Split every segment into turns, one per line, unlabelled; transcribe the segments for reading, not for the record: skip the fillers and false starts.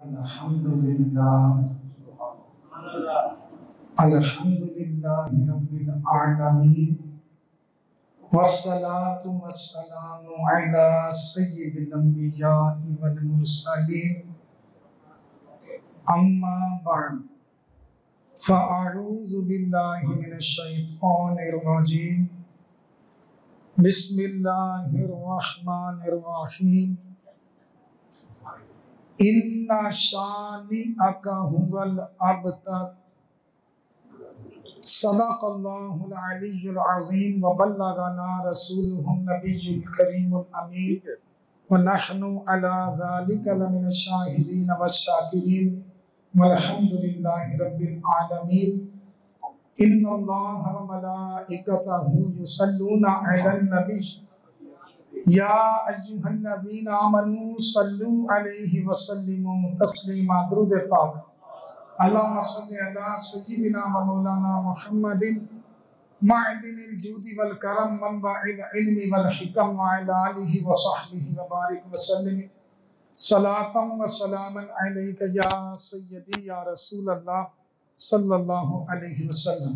अल्हम्दुलिल्लाहि रब्बिल आलमीन वस्सलातु वस्सलामु अला सय्यिदिल अंबिया'i वल मुरसलीन अम्मा बअद फ़अऊज़ु बिल्लाहि मिनश शैतानिर रजीम बिस्मिल्लाहिर रहमानिर रहीम इन्ना शानिअका हुवल अबतर सदक़ल्लाहुल अलिय्युल अज़ीम व बल्लगना रसूलुहुन नबियुल करीमुल अमीन व नहनु अला ज़ालिका लमिनश शाहिदीन वश्शाकिरीन वल्हम्दुलिल्लाहि रब्बिल आलमीन इन्नल्लाहा व मलाइकतहु युसल्लूना अलन नबी या अय्युहल्लज़ीना आमनू सल्लू अलैहि व सल्लिमू तस्लीमा। दुरूद पाक। अल्लाहुम्मा सल्लि अला सय्यिदिना व मौलाना मुहम्मदिन मअदिनिल जूदि वल करम मनबइल इल्मि वल हिकम व अला आलिहि व सहबिहि व बारिक व सल्लिम सलातम व सलामन अलैका या सय्यदी या रसूल अल्लाह सल्लल्लाहु अलैहि वसल्लम।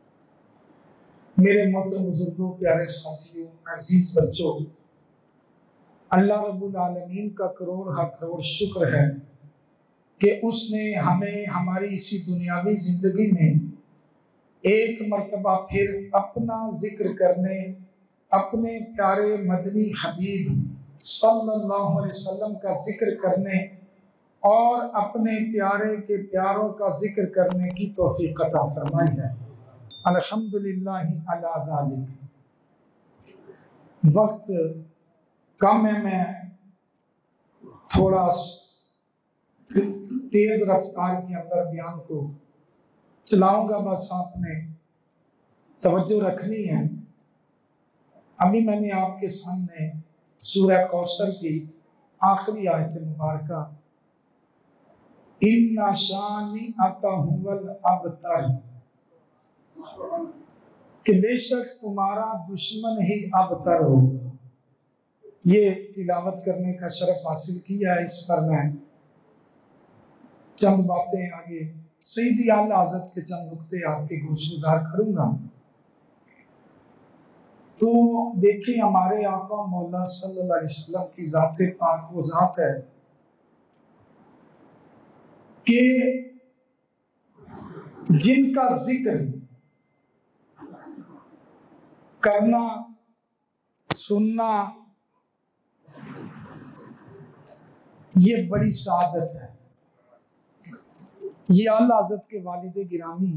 मेरे मोहतरम बुजुर्गों, प्यारे साथियों, अजीज बच्चों, अल्लाह रब्बुल आलमीन का करोड़ शुक्र है कि उसने हमें हमारी इसी दुनियावी जिंदगी में एक मर्तबा फिर अपना जिक्र करने, अपने प्यारे मदनी हबीब सल्लल्लाहु अलैहि वसल्लम का जिक्र करने और अपने प्यारे के प्यारों का जिक्र करने की तौफीक अता फरमाई है। अल्हम्दुलिल्लाहि अला ज़ालिक। वक्त कम है, मैं थोड़ा तेज रफ्तार के अंदर बयान को चलाऊंगा, बस आपने तवज्जो रखनी है। अभी मैंने आपके सामने सूरह कौसर की आखिरी आयत मुबारका इन्ना शानिअका हुवल अबतर कि बेशक तुम्हारा दुश्मन ही अबतर होगा, ये तिलावत करने का शरफ हासिल किया है। इस पर मैं चंद बातें आगे सईदी आला हज़रत के चंद नुक्ते आपके गोशगुजार करूंगा। तो देखिए, हमारे आका मौला सल्लल्लाहु अलैहि वसल्लम की ज़ात पाक वो ज़ात है कि जिनका जिक्र करना, सुनना ये बड़ी सादत है। ये आला हज़रत के वालिद गिरामी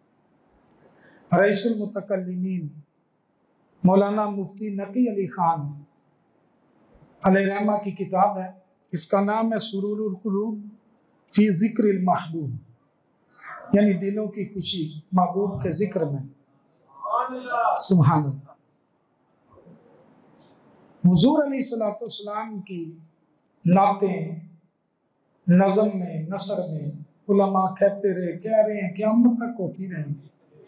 रईसुल मुतकल्लिमीन मौलाना मुफ्ती नकी अली खान अलैहिर्रहमा की किताब है। इसका नाम है सुरूरुल कुलूब फी ज़िक्रिल महबूब, यानी दिलों की खुशी महबूब के जिक्र में। सुभान अल्लाह। हुज़ूर अलैहिस्सलाम की नातें नज़म में, नसर में उलमा कहते रहे, कह रहे हैं, क़यामत तक होती रहेंगी।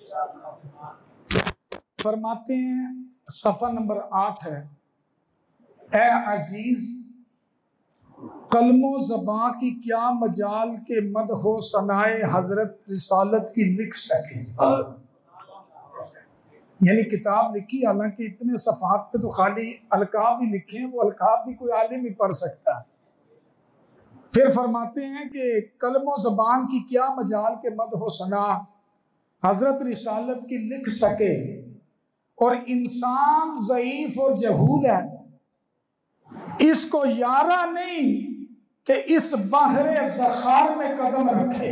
फरमाते हैं, सफ़ा नंबर 8 है, ए अजीज कलमो ज़बां की क्या मजाल के मदहो सनाए हजरत रिसालत की लिख सके। यानी किताब लिखी, हालांकि इतने सफ़ात पे तो खाली अलकाब ही लिखे हैं, वो अलकाब भी कोई आलिम ही पढ़ सकता है। फिर फरमाते हैं कि कलमो ज़बान की क्या मजाल के मदहो सना हजरत रिसालत की लिख सके, और इंसान ज़ईफ और जहूल है, इसको यारा नहीं कि इस बहरे ज़खार में कदम रखे।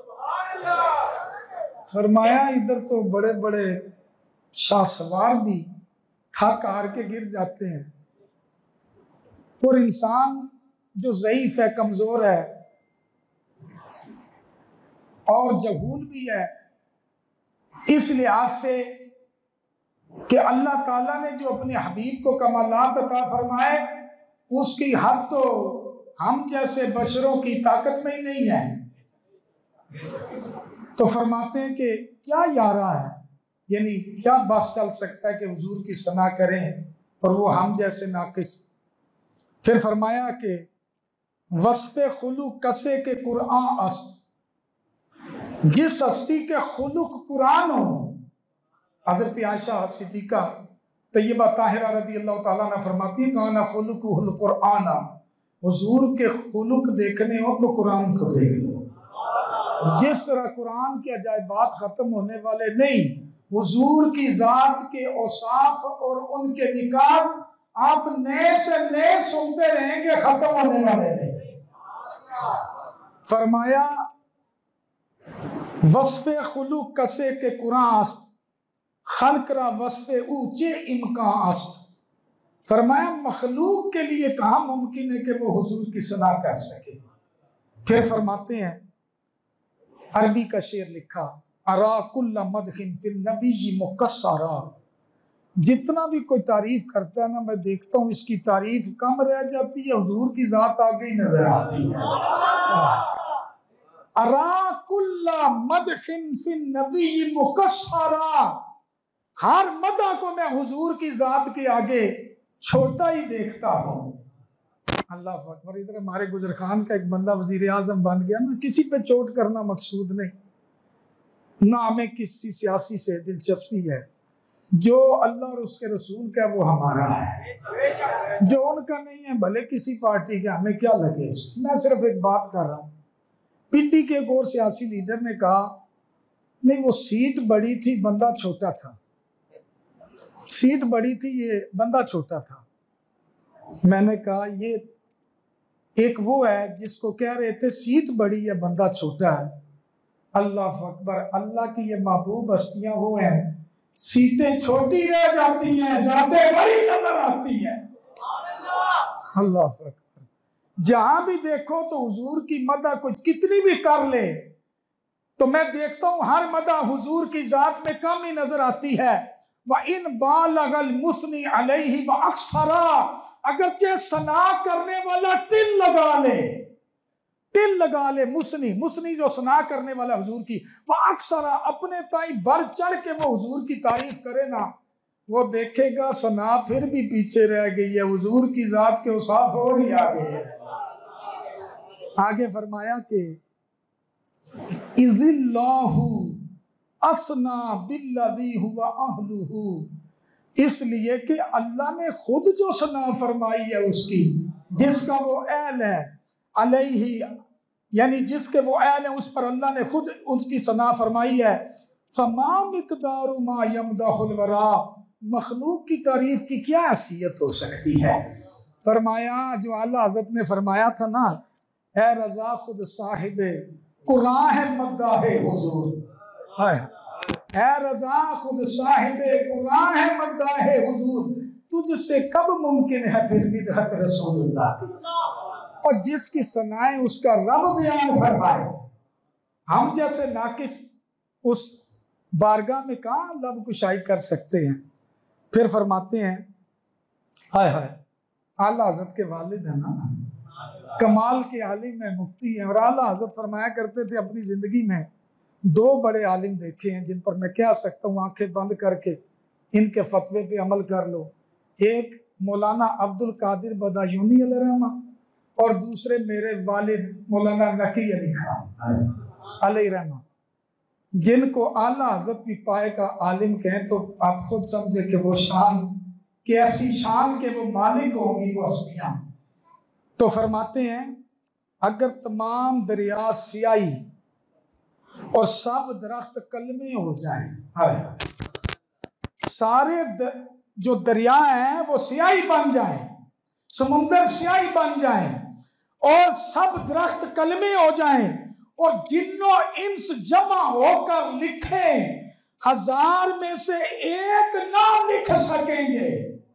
फरमाया, इधर तो बड़े बड़े शाहसवार भी थक हार के गिर जाते हैं, और इंसान जो ज़ईफ है, कमजोर है और जहूल भी है, इस लिहाज से कि अल्लाह ताला ने जो अपने हबीब को कमालात अता फरमाए, उसकी हद तो हम जैसे बशरों की ताकत में ही नहीं है। तो फरमाते हैं कि क्या यारा है, यानी क्या बस चल सकता है कि हुजूर की सना करें और वो हम जैसे नाकिस। फिर फरमाया कि वस्फ़े खुलुक कसे के कुरान अस्त, जिस हस्ती के खुलुक कुरान हो। हजरत आयशा सिद्दीका तैयबा ताहिरा रदी अल्लाह ताला अन्हा फरमाती है, काना खुलुकुहुल कुरान, हुजूर के खुलुक देखने हो तो कुरान को देख लो। जिस तरह कुरान के अजायबात खत्म होने वाले नहीं, हुजूर की जात के औसाफ और उनके निकात आप नए से नए सुनते रहेंगे, खत्म होने वाले नहीं। फरमाया वस्फ़े खुलुक कसे के कुरान अस्त, खलकरा वस्फ़े ऊंचे इम्कान अस्त। फरमाया मखलूक के लिए कहाँ मुमकिन है कि वो हुजूर की सना कर सके। फिर फरमाते हैं, अरबी का शेर लिखा, अरा कुल्ला मदहिन फिल नबी मुकस्सरा, जितना भी कोई तारीफ करता है ना, मैं देखता हूँ इसकी तारीफ कम रह जाती है, हुजूर की जात आगे ही नजर आती है। अरा कुल्ला मदहिन फिल नबी मुकस्सरा, हर मदा को मैं हुजूर की जात के आगे छोटा ही देखता हूँ। अल्लाह अकबर। इधर हमारे गुजर खान का एक बंदा वजीर आजम बन गया ना, किसी पे चोट करना मकसूद नहीं, ना हमें किसी सियासी से दिलचस्पी है। जो अल्लाह और उसके रसूल का वो हमारा है, जो उनका नहीं है भले किसी पार्टी का, हमें क्या लगे। मैं सिर्फ एक बात कर रहा हूँ, पिंडी के एक और सियासी लीडर ने कहा नहीं वो सीट बड़ी थी बंदा छोटा था, सीट बड़ी थी ये बंदा छोटा था। मैंने कहा ये एक वो है जिसको कह रहे थे सीट बड़ी है बंदा छोटा है। अल्लाह अकबर। अल्लाह की ये महबूब हस्तियां वो हैं, सीटें छोटी रह जाती हैं, जाते बड़ी नजर आती है। अल्लाह अकबर। जहां भी देखो तो हुजूर की मदा कुछ कितनी भी कर ले तो मैं देखता हूं हर मदा हुजूर की जात में कम ही नजर आती है। व इन बालगल मुस्नी अलैहि व अक्सरा, अगरचे सना करने वाला टिल लगा ले, मुस्नी जो सना करने वाला हुजूर की, वह अक्सरा अपने ताई बढ़ चढ़ के वो हुजूर की तारीफ करे ना, वो देखेगा सना फिर भी पीछे रह गई है, हुजूर की जात के औसाफ और ही आगे है। आगे फरमाया कि इज़िल्लाहु असना बिल्लज़ी हुवा अहलुहु, इसलिए कि अल्लाह ने खुद जो सना फरमाई है उसकी, जिसका वो अहल है, अलैहि यानी जिसके वो अहल है उस पर अल्लाह ने खुद उसकी सना फरमाई है। फमा मिक़दारु मा यमदहुल वरा, मखलूक की तारीफ की क्या हैसियत हो सकती है। फरमाया जो आला हज़रत ने फरमाया था ना, ए रज़ा खुद साहिबे कुरान है मद्दाहे हुजूर, है रज़ा खुद साहिबे कुरान है मद्दाहे हुजूर, तुझसे कब मुमकिन है फिर बिदअत रसूलुल्लाह की। और जिसकी सनाए उसका रब बयान फरमाए, हम जैसे नाकिस उस बारगाह में कहाँ लब कुशाई कर सकते हैं। फिर फरमाते हैं, हाय हाय आला हज़रत के वालिद है ना, कमाल के आलिम है, मुफ्ती है। और आला हज़रत फरमाया करते थे अपनी जिंदगी में दो बड़े आलिम देखे हैं जिन पर मैं कह सकता हूँ आंखें बंद करके इनके फतवे पे अमल कर लो। एक मौलाना अब्दुल कादिर बदायूनी अलैहिर्रहमा और दूसरे मेरे वालिद मौलाना नकी अली खान अलैहिर्रहमा, जिनको आला हज़रत भी पाए का आलिम कहें तो आप खुद समझे कि वो शान कि ऐसी शान के वो मालिक होंगी वो हस्तियां। तो फरमाते हैं अगर तमाम दरिया सियाही और सब दरख्त कलमे हो जाएं, सारे जो दरिया हैं वो सियाही बन जाएं, समुंदर सियाही बन जाएं और सब दरख्त कलमे हो जाएं और जिन्नो इंस जमा होकर लिखे, 1000 में से एक ना लिख सकेंगे,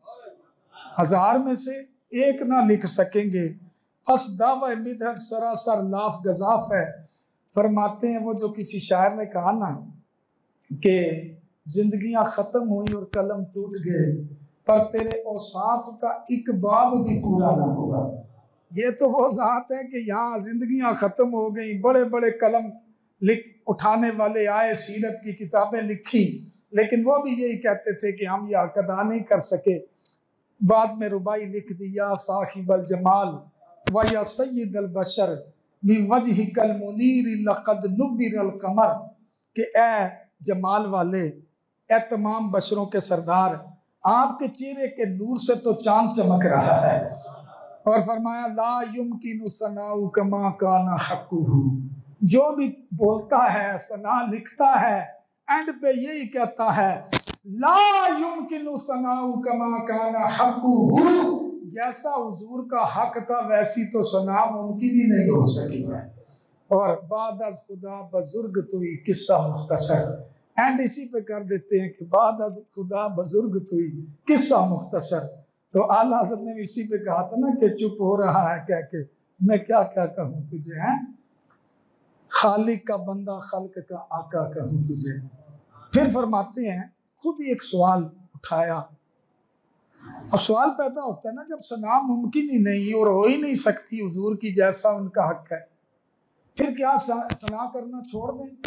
1000 में से एक ना लिख सकेंगे। बस दावा मिदहत सरासर लाफ गजाफ है। फरमाते हैं वो जो किसी शायर ने कहा ना कि जिंदगियां खत्म हुई और कलम टूट गए, पर तेरे औसाफ का एक बाब भी पूरा ना हुआ। ये तो वो ज़ात है कि यहाँ जिंदगियां खत्म हो गई, बड़े बड़े कलम लिख उठाने वाले आए, सीरत की किताबें लिखी, लेकिन वो भी यही कहते थे कि हम यह अदा नहीं कर सके। बाद में रुबाई लिख दिया साहिबल जमाल, व या सय्यदल बशर मिन वजहिकल मुनीर लक़द नुव्विरल कमर, कि ए जमाल वाले, ए तमाम बशरों के सरदार, आपके चेहरे के नूर से तो चांद चमक रहा है। और फरमाया ला युमकिनु सनाउ कमा काना हक़्क़ुहु, जो भी बोलता है, सना लिखता है, एंड पे यही कहता है ला युमकिनु सनाउ कमा काना हक़्क़ुहु, जैसा हुजूर का हक था वैसी तो सना मुमकिन ही नहीं हो सकी है। और बाद अज खुदा बुजुर्ग तुई किस्सा मुख्तसर, एंड इसी पे कर देते हैं कि बाद अज खुदा बुजुर्ग तुई किस्सा मुख्तसर। तो आला हज़रत ने इसी पे कहा था ना कि चुप हो रहा है कह के, मैं क्या क्या कहूँ तुझे, है खालिक का बंदा खल्क का आका कहूँ तुझे। फिर फरमाते हैं खुद ही एक सवाल उठाया, और सवाल पैदा होता है ना जब सना मुमकिन ही नहीं और हो ही नहीं सकती हुजूर की जैसा उनका हक है, फिर क्या सना करना छोड़ दें?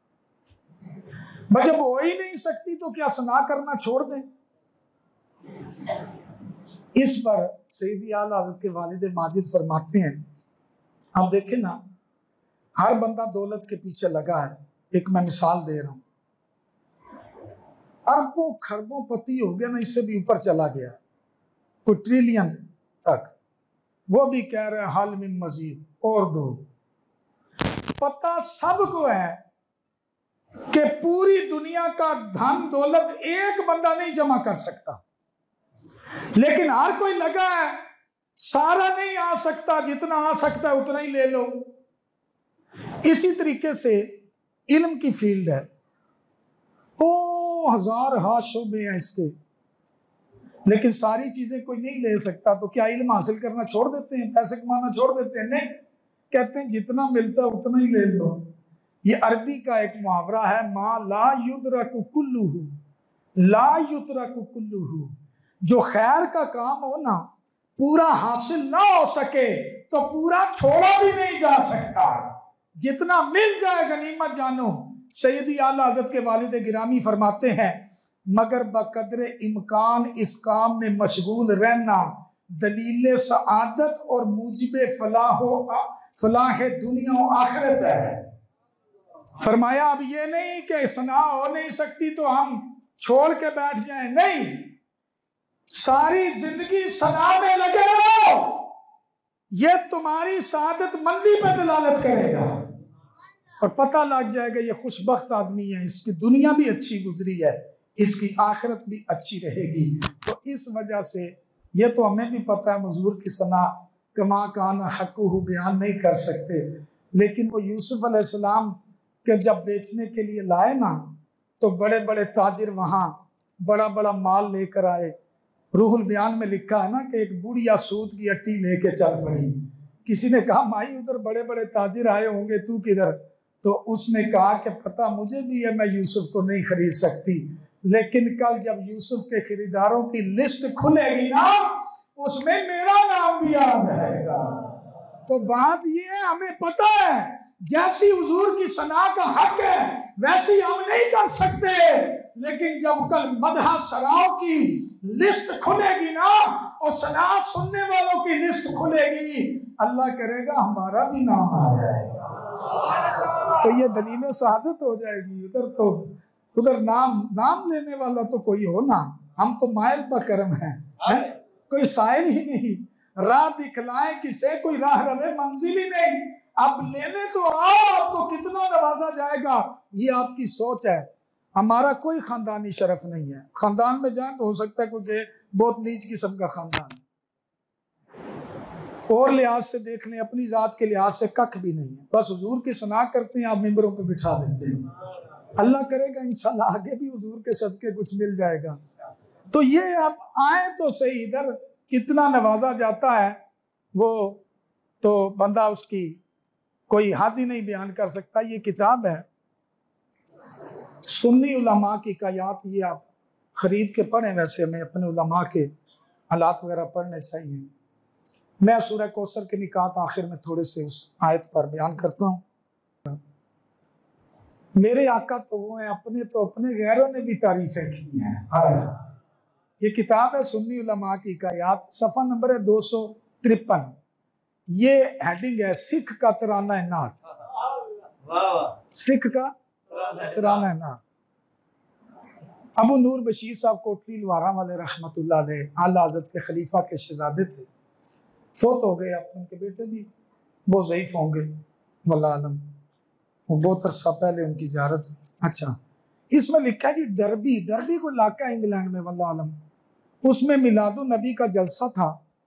जब हो ही नहीं सकती तो क्या सना करना छोड़ दें? इस पर सैयदी आला हज़रत के वालिद माजिद फरमाते हैं, आप देखें ना, हर बंदा दौलत के पीछे लगा है। एक मैं मिसाल दे रहा हूं, अरबों खरबों पति हो गया ना, इससे भी ऊपर चला गया, कोई ट्रिलियन तक, वो भी कह रहे हैं हाल मिन मजीद, और दो। पता सबको है कि पूरी दुनिया का धन दौलत एक बंदा नहीं जमा कर सकता, लेकिन हर कोई लगा है सारा नहीं आ सकता, जितना आ सकता है उतना ही ले लो। इसी तरीके से इल्म की फील्ड है, ओ हजार हा शोबे हैं इसके, लेकिन सारी चीजें कोई नहीं ले सकता। तो क्या इल्म हासिल करना छोड़ देते हैं, पैसे कमाना छोड़ देते हैं? नहीं, कहते हैं जितना मिलता है उतना ही ले लो। ये अरबी का एक मुहावरा है, मा ला युद्रकु कुल्लुहु ला युद्रकु कुल्लुहु, जो खैर का काम हो ना, पूरा हासिल ना हो सके तो पूरा छोड़ा भी नहीं जा सकता। जितना मिल जाए गनीमत जानो। सैयदी आला हज़रत के वालिद गिरामी फरमाते हैं, मगर बकदरे इम्कान इस काम में मशगूल रहना दलील सआदत और मूजिब फलाह दुनिया और आखिरत है। फरमाया अब ये नहीं कि सना हो नहीं सकती तो हम छोड़ के बैठ जाएं, नहीं, सारी जिंदगी सना में लगे रहो, ये तुम्हारी सादत मंदी पे दलालत करेगा और पता लग जाएगा ये खुशबख्त आदमी है, इसकी दुनिया भी अच्छी गुजरी है, इसकी आखिरत भी अच्छी रहेगी। तो इस वजह से ये तो हमें भी पता है हुजूर की सना कमा काना हक़्क़ुहु बयान नहीं कर सकते, लेकिन वो यूसुफ अलैहिस्सलाम के जब बेचने के लिए लाए ना, तो बड़े बड़े ताजिर वहाँ बड़ा बड़ा माल लेकर आए। रूहुल बयान में लिखा है ना कि एक बुढ़िया सूत की अट्टी लेके चल पड़ी। किसी ने कहा माई उधर बड़े बड़े ताजिर आए होंगे, तू किधर? तो उसने कहा कि पता मुझे भी है मैं यूसुफ को नहीं खरीद सकती, लेकिन कल जब यूसुफ के खरीदारों की लिस्ट खुलेगी ना, उसमें मेरा नाम भी आ जाएगा। तो बात ये है, हमें पता है जैसी हुजूर की सना का हक है वैसी हम नहीं कर सकते, लेकिन जब कल मदहा सराओं की लिस्ट खुलेगी ना और सना सुनने वालों की लिस्ट खुलेगी, अल्लाह करेगा हमारा भी नाम आ जाएगा, तो ये दलील शहादत हो जाएगी। उधर नाम लेने वाला तो कोई हो ना, हम तो मायल बकरम है, कोई साइल ही नहीं, राह दिखलाए किसे, कोई राह रवे मंजिल ही नहीं। अब लेने तो आओ, आपको कितना नवाजा जाएगा, ये आपकी सोच है। हमारा कोई खानदानी शरफ नहीं है, खानदान में जाए तो हो सकता है कोई बहुत नीच किस्म का खानदान और लिहाज से देख लें, अपनी जात के लिहाज से कख भी नहीं है, बस हुजूर की सना करते हैं, आप मिंबरों पे बिठा देते हैं। अल्लाह करेगा इंशाल्लाह आगे भी हुजूर के सदके कुछ मिल जाएगा। तो ये आप आए तो सही, इधर कितना नवाजा जाता है वो तो बंदा उसकी कोई हद ही नहीं बयान कर सकता। ये किताब है सुन्नी उलमा की कायात, ये आप खरीद के पढ़ें, वैसे हमें अपने उलमा के हालात वगैरह पढ़ने चाहिए। मैं सूरह कौसर के निकात आखिर में थोड़े से उस आयत पर बयान करता हूँ। मेरे आका तो वो हैं, अपने तो अपने, गैरों ने भी तारीफें की हैं। ये किताब है सुन्नी उलमा की कायात, सफ़ा नंबर है 253। ये हेडिंग है सिख का तराना नात, सिख का तराना नात। अबू नूर बशीर साहब कोटली लवारा वाले रहमतुल्लाह अलैह आला हज़रत के खलीफा के शहजादे थे, फोत हो गए। अब उनके बेटे भी बहुत ज़ईफ होंगे, वल्लाह आलम। वो बहुत अरसा पहले उनकी ज़ियारत हुई। अच्छा, इसमें लिखा है जी डरबी, डरबी को इलाका है इंग्लैंड में, वल्लाह आलम। उसमें मिलादुन नबी का जलसा था,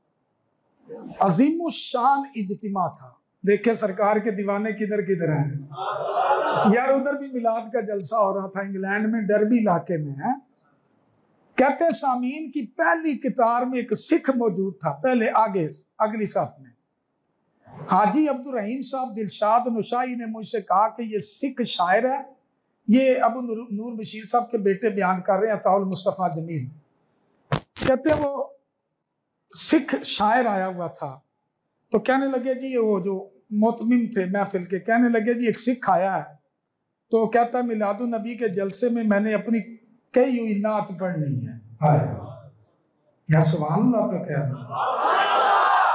अजीम शान इज्तिमा था। देखे सरकार के दीवाने किधर किधर हैं यार। उधर भी मिलाद का जलसा हो रहा था इंग्लैंड में, डरबी इलाके में है। कहते हैं सामीन की पहली कतार में एक सिख मौजूद था, पहले आगे अगली साफ में। हाजी अब्दुल रहीम साहब दिलशाद नुशाई ने मुझसे कहा कि ये सिख शायर है। ये अबू नूर बशीर साहब के बेटे बयान कर रहे हैं, अताउल मुस्तफ़ा जमील। कहते हैं वो सिख शायर आया हुआ था, तो कहने लगे जी, वो जो मोतमिम थे महफिल के, कहने लगे जी एक सिख आया है, तो कहता मिलादुन नबी के जलसे में मैंने अपनी कई हुई नात पढ़नी है। यार सुभान अल्लाह तो कह दो,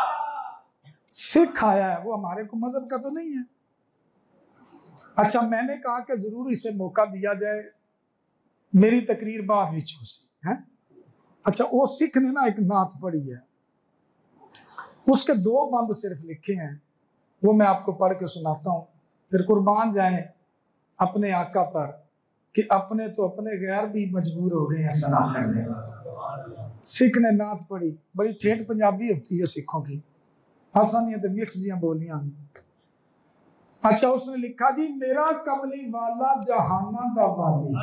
सिख आया है, वो हमारे को मजहब का तो नहीं है। अच्छा, मैंने कहा कि जरूर इसे मौका दिया जाए, मेरी तकरीर बाद विच है। अच्छा, वो सिख ने ना एक नात पढ़ी है, उसके 2 बंद सिर्फ लिखे हैं, वो मैं आपको पढ़ के सुनाता हूँ, फिर कुर्बान जाए अपने आका पर कि अपने तो अपने गैर भी मजबूर हो गए हैं सना करने पर। सिख ने नात पढ़ी, बड़ी ठेठ पंजाबी होती है सिखों की, आसानी तो मिक्स जियां बोलियां। अच्छा, उसने लिखा जी मेरा कमली वाला जहाना दा वाली।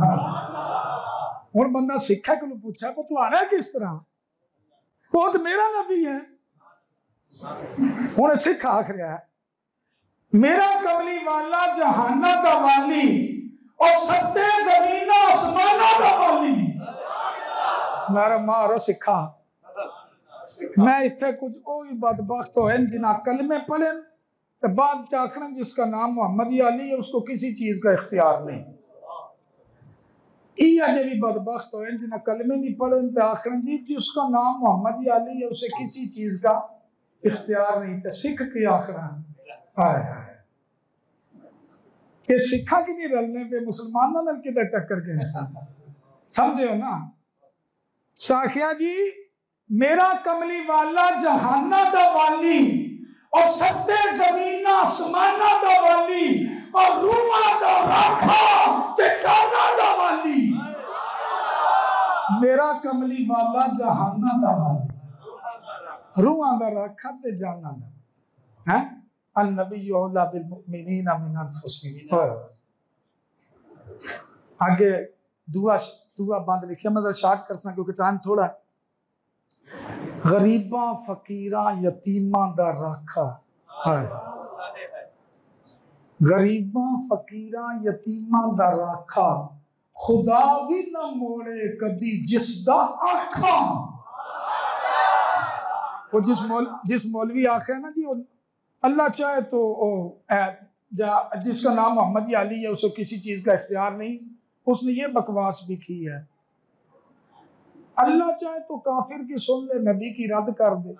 और बंदा सिखा को पूछा वो तू आ रहा है किस तरह, वो तो मेरा नबी है। हूं सिख आख रहा है मेरा कमली वाला जहाना दा वाली और सत्ते जमीना आसमाना दा वाली। मेरा मारो सिखा, मैं इतने कुछ वही बदबख्त हो जिन्हें कलमे पढ़े तो बाद चाखने जिसका नाम मोहम्मद अली है उसको किसी चीज का इख्तियार नहीं। अजे भी बदबख्त हो जिन्हें कलमे नहीं पढ़े तो आखिर जी जिसका नाम मोहम्मद अली है उसे किसी चीज का इख्तियार नहीं। तो सिख के आखना है ये सिखा की नहीं रलने पे मुसलमानों ने किधर टक्कर के इंसान समझे हो ना। साखिया जी मेरा कमली वाला जहाना दा वाली और सत्ते जमीना आसमाना दा वाली और रूमा दा राखा ते जाना दा वाली। मेरा कमली वाला जहाना दा वाली रूहा दा राखा ते जाना दा है। अन्नबी औला बिल मुमिनीना मिन अनफुसिहिम। आगे दुआ बंद लिखिया, मैं शार्ट कर सा क्योंकि टाइम थोड़ा। गरीबा फकीरा यतीमा दा राखा है, गरीबा फकीरा यतीमा दा राखा खुदा भी न मोड़े कदी जिसदा आखा। वो जिस मौलवी आखा है ना जी, अल्लाह चाहे तो जिसका नाम मोहम्मद अली है उसे किसी चीज का इख्तियार नहीं, उसने ये बकवास भी की है। अल्लाह चाहे तो काफिर की सुन ले नबी की रद्द कर दे।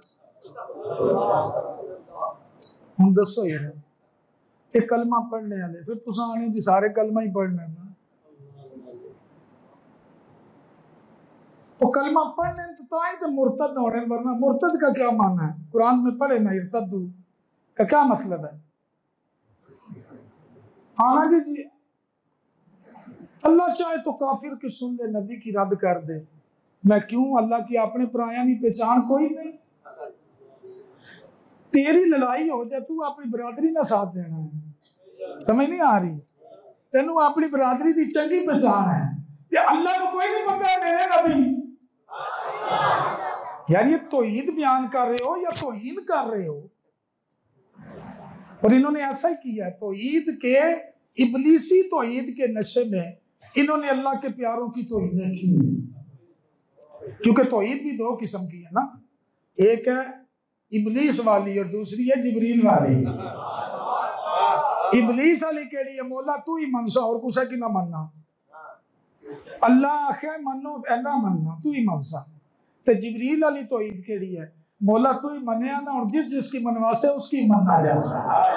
हम दसो यार एक कलमा पढ़ने वाले फिर तुसा आने जी सारे कलमा ही पढ़ने ना, तो कलमा पढ़ने तो ही तो मुर्तद होने, वरना मुर्तद का क्या माना है? कुरान में पढ़े ना इर्तद्दू का क्या मतलब है? आना जी अल्लाह चाहे तो काफिर की सुन ले नबी की रद्द कर दे। मैं क्यों? अल्लाह की अपने पराया नहीं पहचान कोई नहीं। तेरी लड़ाई हो जाए तू अपनी बरादरी ना साथ देना है, समझ नहीं आ रही? तेनू अपनी बरादरी की चंगी पहचान है ते अल्लाह को कोई नहीं पता है मेरे नबी। यार ये तौहीद बयान कर रहे हो या तौहीन कर रहे हो? और इन्होंने ऐसा ही किया है, तौहीद के इबलीसी तौहीद के नशे में इन्होंने अल्लाह के प्यारों की तौहीदें की है। क्योंकि तौहीद भी 2 किस्म की है ना, एक है इबलीस वाली और दूसरी है जिब्रील वाली। इबलीस वाली केड़ी है? मौला तू ही मनसा और कुछ की ना मनना, अल्लाह आखे मनो ऐना मनना तू ही मनसा। ते जिब्रील वाली तौहीद केड़ी है? मौला तू ही मनिया ना, और जिस जिसकी मनवासे उसकी मना जा रहा है,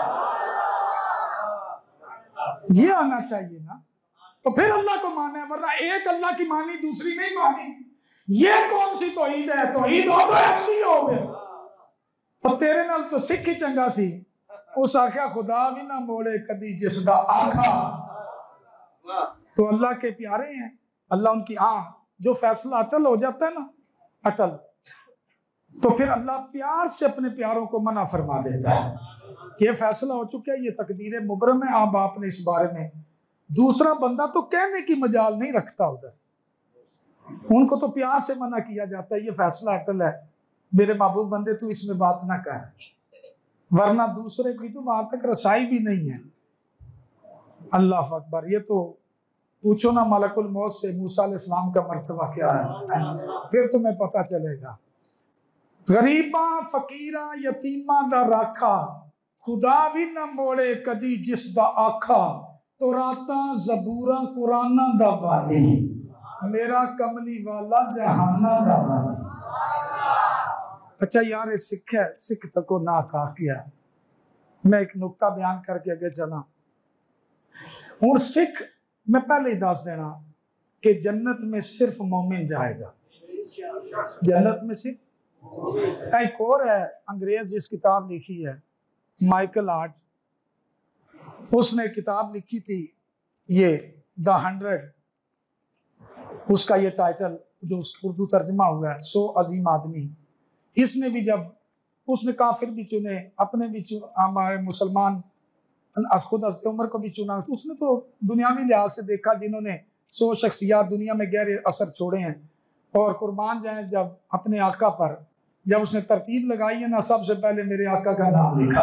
ये आना चाहिए ना। तो फिर अल्लाह को माने, वरना एक अल्लाह की मानी दूसरी नहीं मानी, ये कौन सी तौहीद है? तौहीद हो तो ऐसी हो गए। और तेरे नाल तो सिख ही चंगा सी, उस आख्या खुदा भी ना मोड़े कदी जिसदा आखा। तो अल्लाह के प्यारे हैं, अल्लाह उनकी जो फैसला अटल हो जाता है ना, अटल, तो फिर अल्लाह प्यार से अपने प्यारों को मना फरमा देता है कि ये फैसला हो चुका है, ये तकदीर मुबरम है, आप आपने इस बारे में। दूसरा बंदा तो कहने की मजाल नहीं रखता, उधर उनको तो प्यार से मना किया जाता है, ये फैसला अटल है, मेरे महबूब बंदे तू इसमें बात ना कर, वरना दूसरे की तो वहां तक रसाई भी नहीं है। अल्लाह अकबर। ये तो पूछो ना मलकुल मौत से मूसा अलैहिस्सलाम का मर्तबा क्या है, फिर तुम्हें पता चलेगा। गरीबा फकीरा यतीमा दा राखा, खुदा भी न मोड़े कदी जिस दा आखा, तो राता जबूरा कुराना दा वाली, मेरा कमली वाला जहाना दा वाली। अच्छा यार, ये सिख है, सिख तको ना था किया। मैं एक नुक्ता बयान करके आगे चला। और सिख मैं पहले ही दस देना कि जन्नत में सिर्फ मोमिन जाएगा, जन्नत में सिर्फ। एक और है अंग्रेज जिस किताब लिखी है, माइकल आर्ट, उसने किताब लिखी थी ये द 100, उसका ये टाइटल जो उसका उर्दू तर्जमा हुआ है, 100 अजीम आदमी। इसने भी जब उसने काफिर भी चुने, अपने भी हमारे मुसलमान खुद हज़रत उमर को भी चुना, तो उसने तो दुनियावी लिहाज से देखा जिन्होंने 100 शख्सियात दुनिया में गहरे असर छोड़े हैं और कुर्बान जाए जब अपने आका पर, जब उसने तरतीब लगाई है ना, सबसे पहले मेरे आका का नाम लिखा।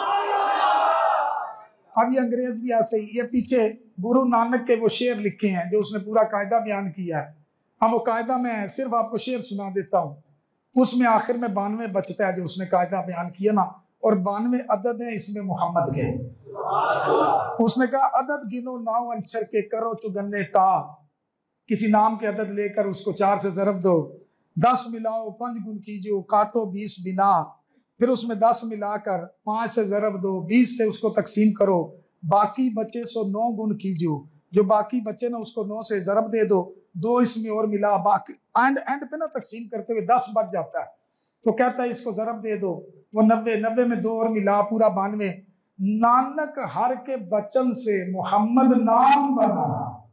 अब ये अंग्रेज भी ऐसे ही, ये पीछे गुरु नानक के वो शेर लिखे हैं जो उसने पूरा कायदा बयान किया है। अब वो कायदा मैं सिर्फ आपको शेर सुना देता हूँ, उसमें आखिर में 92 बचता है जो उसने कायदा बयान किया ना, और 92 अदद है इसमें मोहम्मद के। उसने कहा अदद गिनो 9 अक्षर के, करो चुगन्ने ता, किसी नाम के अदद लेकर उसको 4 से ज़रब दो, 10 मिलाओ 5 गुण कीजिए, काटो 20 बिना, फिर उसमें 10 मिलाकर 5 से ज़रब दो, 20 से उसको तकसीम करो, बाकी बचे सो 9 गुण कीजिए, जो बाकी बचे ना उसको 9 से ज़रब दे दो, 2 इसमें और मिला, बाकी एंड पे ना तकसीम करते हुए 10 बच जाता है। तो कहता है इसको ज़रब दे दो, वो 90 में 2 और मिला, पूरा 92। नानक हर के बचन से मोहम्मद नाम बना।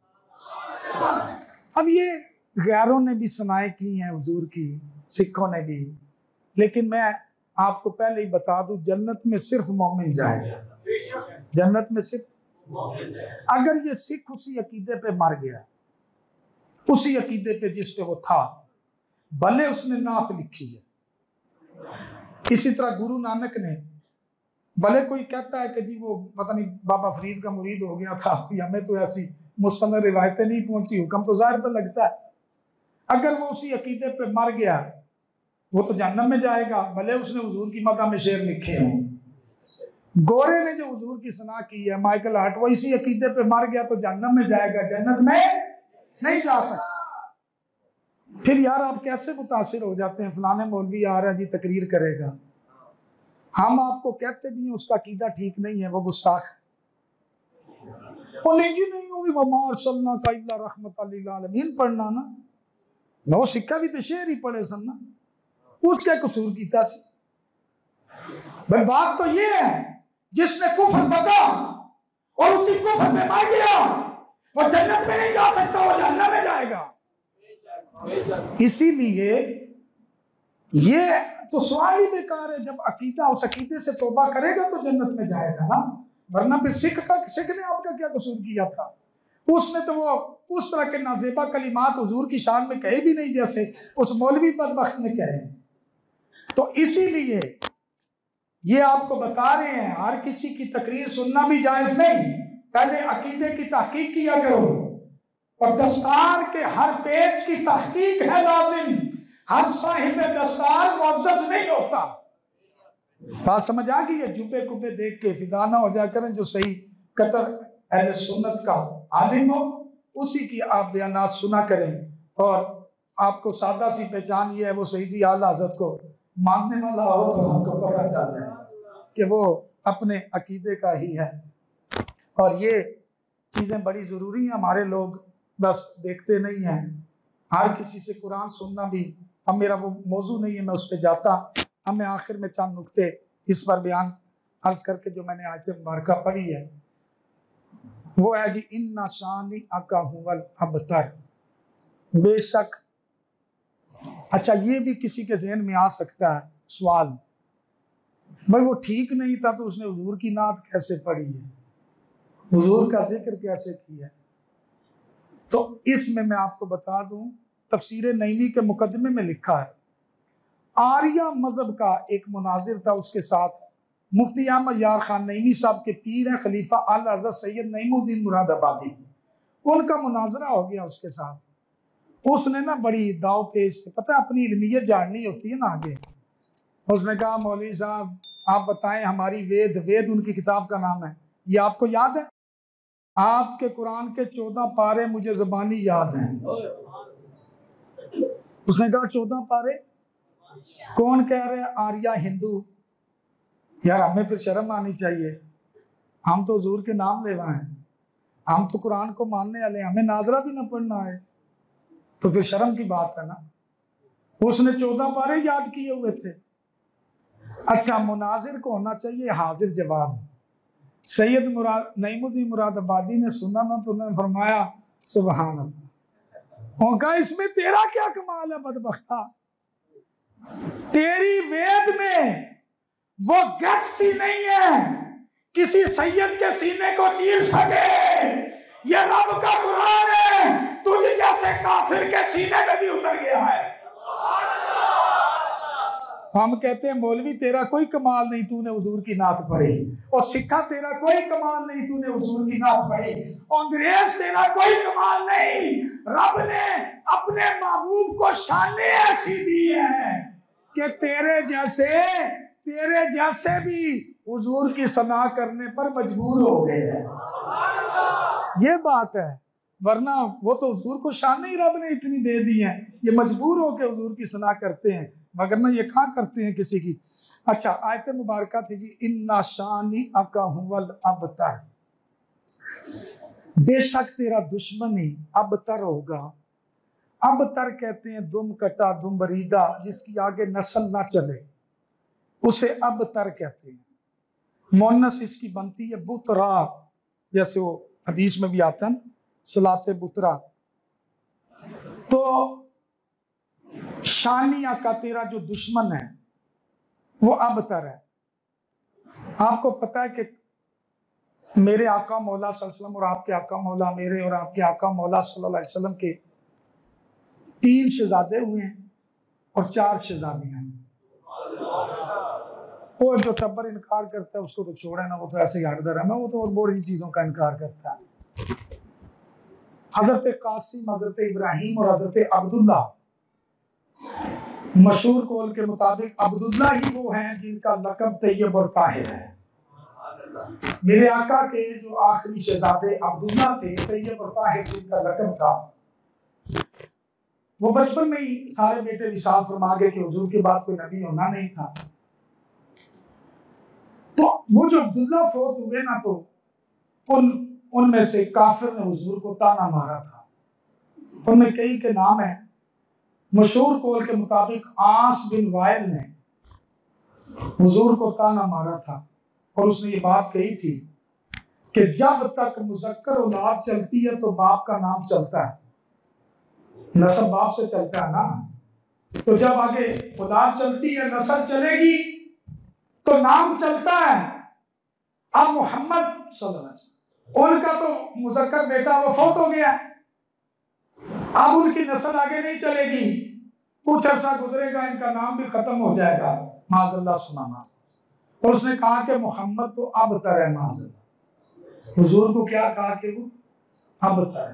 अब ये गैरों ने भी सनाए की हैं हुजूर की, सिखों ने भी, लेकिन मैं आपको पहले ही बता दूं, जन्नत में सिर्फ मोमिन जाएगा, जन्नत में सिर्फ। अगर ये सिख उसी अकीदे पे मर गया, उसी अकीदे पे जिस पे वो था, भले उसने नात लिखी है, इसी तरह गुरु नानक ने, भले कोई कहता है कि जी वो पता नहीं बाबा फरीद का मुरीद हो गया था, हमें तो ऐसी मुस्तनद रिवायतें नहीं पहुंची, हुक्म तो जाहिर पे लगता है। अगर वो उसी अकीदे पे मर गया, वो तो जहन्नम में जाएगा, भले उसने हुजूर की मदह में शेर लिखे हों। गोरे ने जो हुजूर की सना की है, माइकल हार्ट, वो इसी अकीदे पे मर गया तो जहन्नम में जाएगा, जन्नत में नहीं जा सकता। फिर यार आप कैसे मुतासिर हो जाते हैं, फलाने मौलवी आ रहा है जी तकरीर करेगा, हम आपको कहते भी हैं उसका अकीदा ठीक नहीं है, वो गुस्ताख है। वो नहीं जी नहीं हुई, वमा अरसलना का इल्ला रहमतल लिल आलमीन पढ़ना ना, वो सिक्का भी तो शेर ही पढ़े सन्ना, उसके कसूर की तासी। भाई बात तो ये है, जिसने कुफ्र बता और उसी कुफ्र में मर गया, वो जन्नत में नहीं जा सकता, वो जहन्नम में जाएगा। इसीलिए ये तो सवाल ही बेकार है, जब अकीदा उस अकीदे से तौबा करेगा तो जन्नत में जाएगा ना, वरना फिर सिख ने आपका क्या कसूर किया था? उसने तो वो उस तरह के नाजेबा कलिमात हुजूर की शान में कहे भी नहीं जैसे उस मौलवी बदबख्त ने कहे। तो इसीलिए ये आपको बता रहे हैं, हर किसी की तकरीर सुनना भी जायज नहीं, पहले अकीदे की तहकीक किया करो, और दस्तार के हर पेज की तहकीक है लाजिम, हर साहिब दस्तार मुअज़्ज़ज़ नहीं होता। बात समझ आ गई है? जुब्बे कुब्बे देख के फिदा ना हो जाया करें, जो सही कतर अहले सुन्नत का आलिम हो उसी की आप बयानात सुना करें। और आपको सादा सी पहचान ये है, वो सईदी आला हज़रत को मानने वाला हो तो हमको पता चल जाए कि वो अपने अकीदे का ही है। और ये चीज़ें बड़ी ज़रूरी हैं। हमारे लोग बस देखते नहीं हैं। हर किसी से कुरान सुनना भी, अब मेरा वो मौजू नहीं है, मैं उस पर जाता। अब मैं आखिर में चंद नुक्ते इस पर बयान अर्ज करके जो मैंने आयत मुबारका पढ़ी है वो है जी, इन्ना शानी अका हुवल अबतर। बेशक, अच्छा ये भी किसी के ज़हन में आ सकता है सवाल, भाई वो ठीक नहीं था तो उसने हुजूर की नात कैसे पढ़ी है, हुजूर का जिक्र कैसे किया है? तो इसमें मैं आपको बता दूं, तफसीर नईमी के मुकदमे में लिखा है, आर्या मजहब का एक मुनाजिर था, उसके साथ मुफ्ती अहमद यार खान नईमी साहब के पीर हैं खलीफा आला हज़रत सैयद नईमुद्दीन मुरादाबादी, उनका मुनाजरा हो गया उसके साथ। उसने ना बड़ी दाव पेश से, पता है अपनी इल्मियत जाननी होती है ना आगे, उसने कहा मौलवी साहब आप बताएं हमारी वेद उनकी किताब का नाम है, ये आपको याद है? आपके कुरान के 14 पारे मुझे ज़बानी याद हैं। उसने कहा 14 पारे कौन कह रहे हैं? आर्या हिंदू। यार हमें फिर शर्म आनी चाहिए, हम तो हुजूर के नाम लेवा हैं, हम तो कुरान को मानने वाले, हमें नाजरा भी ना पढ़ना है तो फिर शर्म की बात है ना। उसने 14 पारे याद किए हुए थे। अच्छा, मुनाजिर को होना चाहिए हाजिर जवाब। सैयद नईमुद्दीन मुरादाबादी ने सुना ना तो उन्होंने फरमाया सुभान अल्लाह। उनका इसमें तेरा क्या कमाल है बदबख्ता, तेरी वेद में वो गट्स ही नहीं है किसी सैयद के सीने को चीर सके। ये रब का कुरान है, तुझ जैसे काफिर के सीने में भी उतर गया है। हम कहते हैं मौलवी तेरा कोई कमाल नहीं, तूने हुजूर की नात पढ़ी, और सिक्खा तेरा कोई कमाल नहीं, तूने हुजूर की नात पढ़ी, और अंग्रेज तेरा कोई कमाल नहीं। रब ने अपने महबूब को शाने ऐसी दी है कि तेरे जैसे भी हुजूर की सना करने पर मजबूर हो गए हैं। ये बात है, वरना वो तो हुजूर को शान ही रब ने इतनी दे दी है, ये मजबूर होकर हुजूर की सना करते हैं, मगर ना ये कहाँ करते हैं किसी की। अच्छा, आयत मुबारका थी जी, इन्ना शानी अका हुवल अबतर, बेशक तेरा दुश्मन ही अबतर होगा। अबतर कहते हैं दुम कटा दुम बरीदा, जिसकी आगे नस्ल ना चले उसे अबतर कहते हैं। मोनस इसकी बनती है बुतरा, जैसे वो हदीस में भी आता है ना सलाते बुतरा। तो शानिया का तेरा जो दुश्मन है वो अबतर है। आपको पता है कि मेरे आका मौला सल्लल्लाहु अलैहि वसल्लम और आपके आका मौला, मेरे और आपके आका मौला सल्लल्लाहु अलैहि वसल्लम के 3 शहजादे हुए हैं और 4 शहजादियां। वो जो टब्बर इनकार करता है उसको तो छोड़े ना, वो तो ऐसे ही हटदर है, वो तो और बड़ी चीजों का इनकार करता है। हजरत कासिम, हजरत इब्राहिम और हजरत अब्दुल्ला, मशहूर कौल के मुताबिक अब्दुल्ला ही वो हैं जिनका लक़ब तैयब और ताहिर है। मेरे आका के जो आखिरी शहजादे अब्दुल्ला थे, तैयब और ताहिर जिनका लक़ब था, वो बचपन में ही सारे बेटे विसाल फरमा गए कि हुजूर के बाद कोई नबी होना नहीं था। तो वो जो अब्दुल्ला फौत हुए ना, तो उनमें से काफिर ने हुजूर को ताना मारा था। उनमें कई के नाम है। मशहूर कौल के मुताबिक आस बिन वाइल ने हुजूर को ताना मारा था और उसने ये बात कही थी कि जब तक मुज़क्कर औलाद चलती है तो बाप का नाम चलता है, नस्ल बाप से चलता है ना, तो जब आगे औलाद चलती है, नस्ल चलेगी तो नाम चलता है। अब मोहम्मद सल्लल्लाहु अलैहि वसल्लम, उनका तो मुज़क्कर बेटा वो फौत हो गया, अब उनकी नस्ल आगे नहीं चलेगी, कुछ अर्सा गुजरेगा इनका नाम भी खत्म हो जाएगा, माज़अल्लाह सुना। और उसने कहा कि मोहम्मद तो अबतर है, माज़अल्लाह। हुजूर को क्या कहा कि वो अबतर है।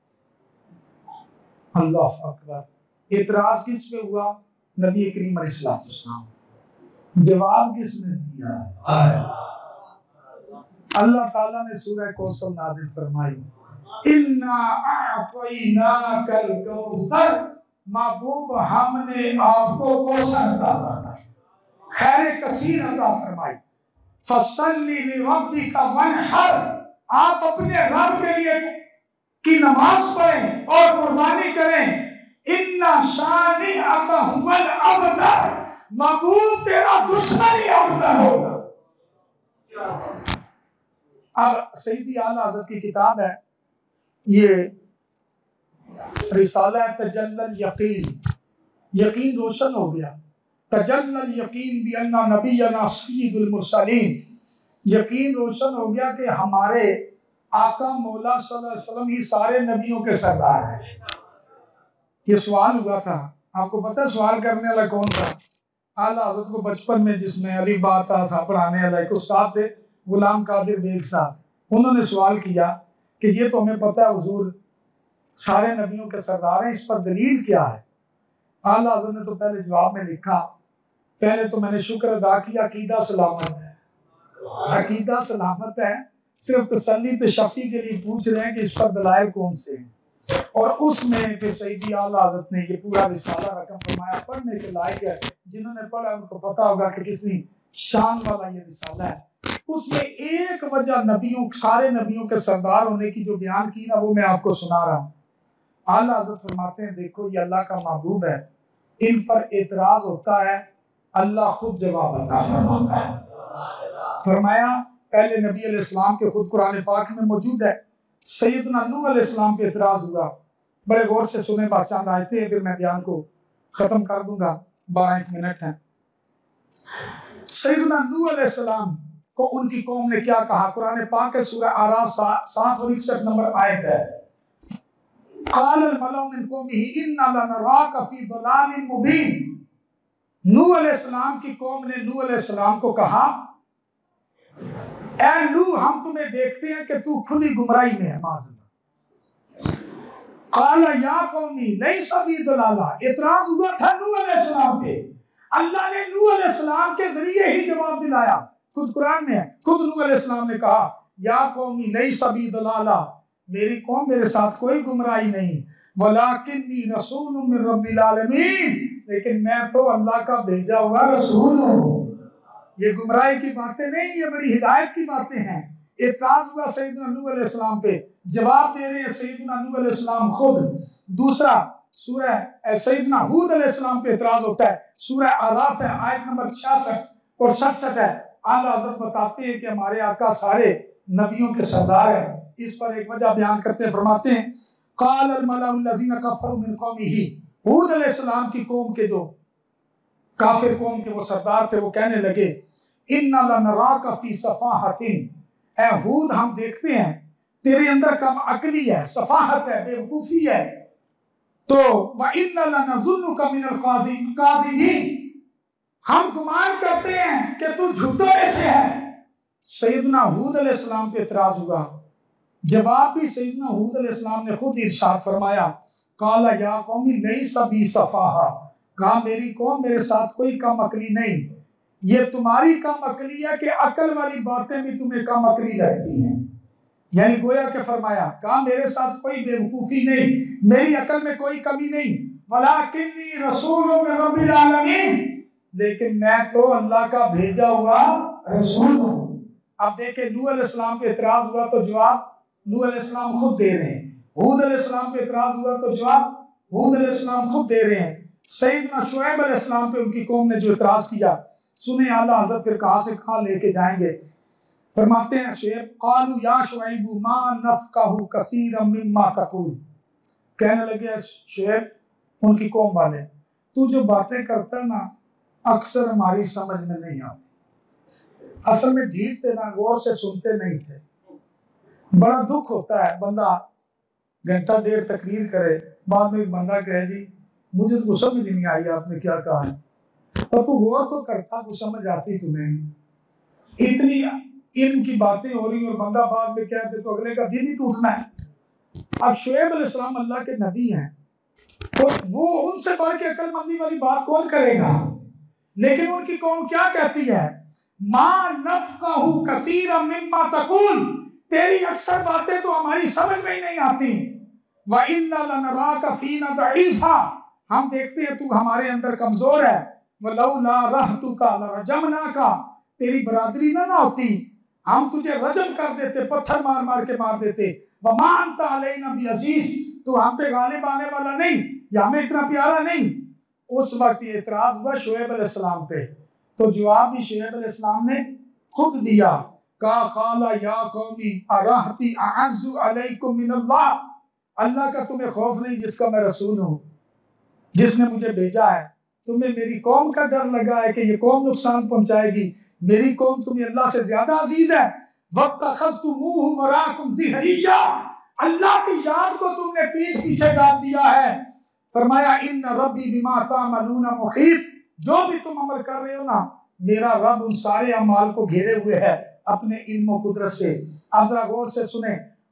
अल्लाह अकबर। एतराज किस पे हुआ? नबी करीम अलैहिस्सलाम। जवाब किसने दिया? अल्लाह ताला ने सूरह कौसर नाज़िल फरमाई, इन्ना अअतैनाकल कौसर, महबूब हमने आपको कौसर अता फरमाया। खैर कसीर अता फरमाई। फसल्ली लिरब्बिका वनहर, आप अपने रब के लिए की नमाज पढ़ें और कुर्बानी करें। इन्ना शानिअका हुवल अबतर, महबूब तेरा दुश्मन ही अबतर होगा। अब सईदी आला हज़रत की किताब है, ये रिसाला तजल्लल यकीन, यकीन रोशन हो गया। तजल्लल यकीन भी अन्ना नबियना सय्यिदुल मुरसलीन, यकीन रोशन हो गया कि हमारे आका मौला सल्लल्लाहु अलैहि वसल्लम ही सारे नबियों के सरदार हैं। ये सवाल हुआ था, आपको पता है सवाल करने वाला कौन था? आला हज़रत को बचपन में जिसमें अली बाता साहब पढ़ाने वाला एक उस्ताद थे, गुलाम कादिर बेग साहब, उन्होंने सवाल किया कि ये तो हमें पता है हुजूर सारे नबियों के सरदार हैं, इस पर दलील क्या है? आला हज़रत ने तो पहले जवाब में लिखा, पहले तो मैंने शुक्र अदा किया, अकीदा सलामत है, अकीदा सलामत है, सिर्फ तसल्ली तशफ़ी के लिए पूछ रहे हैं कि इस पर दलाइल कौन से हैं। और उसमें फिर सईदी आला हज़रत ने ये पूरा रिसाला रकम फरमाया, पढ़ने के लायक है, जिन्होंने पढ़ा उनको पता होगा कि कितनी शान वाला ये रिसाला है। उसमें एक वजह नबियों, सारे नबियों के सरदार होने की जो बयान की ना, वो मैं आपको सुना रहा हूँ। आला हज़रत फरमाते हैं, देखो ये अल्लाह का महबूब है, इन पर एतराज होता है, अल्लाह खुद जवाब अता फरमाता है। फरमाया पहले नबी अलैहिस्सलाम के खुद कुरान पाक में मौजूद है, सैयदना नूह अलैहिस्सलाम पे एतराज हुआ। बड़े गौर से सुने, बादशाह आयते हैं, फिर मैं बयान को खत्म कर दूंगा, 12 मिनट हैं। सैयदना नूह अलैहिस्सलाम को उनकी कौम ने क्या कहा? कुरान पाक है, सूरह आराफ 7 और 61 नंबर आयत है। क़ालल मलउ मिन क़ौमिही इन्ना लनराका फ़ी दलालिन मुबीन। नूह अलैहिस्सलाम की कौम ने नूह अलैहिस्सलाम को कहा, ऐ नूह, हम तुम्हें देखते हैं कि तू खुली गुमराही में है। माज़अल्लाह। क़ाला या कौमी लैसा बी दलाला, एतराज हुआ था नूह अलैहिस्सलाम पे, अल्लाह ने नूह अलैहिस्सलाम के जरिए ही जवाब दिलाया। खुद कुरान में है, खुद नूह अलैहिस्सलाम ने कहा, या कौमी लैसा बी दलाला, मेरी कौम मेरे साथ कोई गुमराही नहीं, वलाकिन्नी रसूलुम मिन रब्बिल आलमीन, लेकिन मैं तो अल्लाह का भेजा हुआ रसूल हूँ। ये गुमराही की बातें नहीं, ये बड़ी हिदायत की बातें हैं। एतराज हुआ सैयदना नूह अलैहिस्सलाम पे, जवाब दे रहे हैं सैयदना नूह अलैहिस्सलाम खुद। दूसरा सूरह सैयदना हूद अलैहिस्सलाम पे एतराज होता है, सूरह आराफ है, आयत नंबर 66 और 67 है। आला हज़रत बताते हैं कि हमारे आका सारे नबियों के सरदार हैं। इस पर एक वजह बयान करते हैं, फरमाते हैं, क़ालल मलउ लज़ीना कफ़रू मिन क़ौमिही, हूद अलैहिस्सलाम की कौम के जो काफिर कौम के वो सरदार थे, वो कहने लगे, इन्ना लनराका फ़ी सफ़ाहतिन, ऐ हूद हम देखते हैं तेरे अंदर कम अकली है, सफाहत है, बेवकूफी है, तो व इन्ना लनज़ुन्नुका मिनल काज़िबीन, हम गुमान करते हैं कि तू झूठों में से है। सैयदना हूद अलैहिस्सलाम पे एतराज हुआ, जवाब भी सैयदना हूद अलैहिस्सलाम ने खुद इरशाद फरमाया, काला या कौमी लैसा बी सफ़ाहा, कहा मेरी कौम मेरे साथ कोई कम अकली नहीं, ये तुम्हारी कम अकली है कि अकल वाली बातें भी तुम्हें कम अकली लगती हैं। यानी गोया के फरमाया, कहा मेरे साथ कोई बेवकूफी नहीं, मेरी अकल में कोई कमी नहीं, वलाकिन्नी रसूलुम मिन रब्बिल आलमीन, लेकिन मैं तो अल्लाह का भेजा हुआ रसूल हूँ। अब देखे नूह अलैहिस्सलाम पे एतराज हुआ तो जवाब नूह अलैहिस्सलाम खुद दे रहे हैं, हूद अलैहिस्सलाम पे एतराज हुआ तो जवाब हूद अलैहिस्सलाम खुद दे रहे हैं। सैयदना शुएब अलैहिस्सलाम पे उनकी कौम ने जो एतराज किया, सुने आला हज़रत फिर कहाँ से कहाँ लेके जाएंगे। फरमाते हैं शुएब, क़ालू या शुएब मा नफ़क़हु कसीरम मिम्मा तक़ूल, कहने लगे शुएब उनकी कौम वाले, तू जो बातें करता है ना अक्सर हमारी समझ में नहीं आती। असल में ढीठ थे ना, गौर से सुनते नहीं थे। बड़ा दुख होता है, बंदा घंटा डेढ़ तकरीर करे, बाद में एक बंदा कहे जी मुझे तो समझ नहीं आई आपने क्या कहा है, तो तू गौर तो करता, कुछ समझ आती तुम्हें। इतनी इल्म की बातें हो रही और बंदा बाद में कहते तो अगले का दिल ही टूटना है। अब शुएब अलैहिस्सलाम अल्लाह के नबी हैं, तो वो उनसे बढ़ के अकलमंदी वाली बात कौन करेगा। लेकिन उनकी कौम क्या कहती है, मा नफ़क़हु कसीरम मिम्मा तक़ूल, तेरी अक्सर बातें तो हमारी समझ में ही नहीं आती। व इन्ना लनराका फ़ीना दईफ़ा, हम देखते हैं तू हमारे अंदर कमजोर है। वलौला रहतुका लरजमनाका, तेरी बरादरी ना होती हम तुझे रजम कर देते, पत्थर मार मार के मार देते। वमा अंता अलैना बिअज़ीज़, तू हम पे गालिब आने वाला नहीं या हमें इतना प्यारा नहीं। उस वक्त ये एतराज हुआ शुएब अलैहिस्सलाम पे, तो जवाब भी शुएब अलैहिस्सलाम ने खुद दिया। काला या कौमी अरहती अअज़्ज़ु अलैकुम मिनल्लाह, अल्लाह का तुम्हें खौफ नहीं जिसका मैं रसूल हूँ, जिसने मुझे भेजा है। तुम्हें मेरी कौम का डर लगा है कि ये कौम नुकसान पहुंचाएगी, मेरी कौम तुम्हें अल्लाह से ज्यादा अजीज है। वत्तखज़्तुमूहु वराअकुम ज़िहरिय्या, अल्लाह की याद को तुमने पीठ पीछे डाल दिया है। फरमाया इन्न रब्बी बिमा तामलूना मुहीत, जो भी तुम अमल कर रहे हो ना, मेरा रब उन सारे अमाल को घेरे हुए है अपने इल्म कुदरत से। आप जरा गौर से सुने,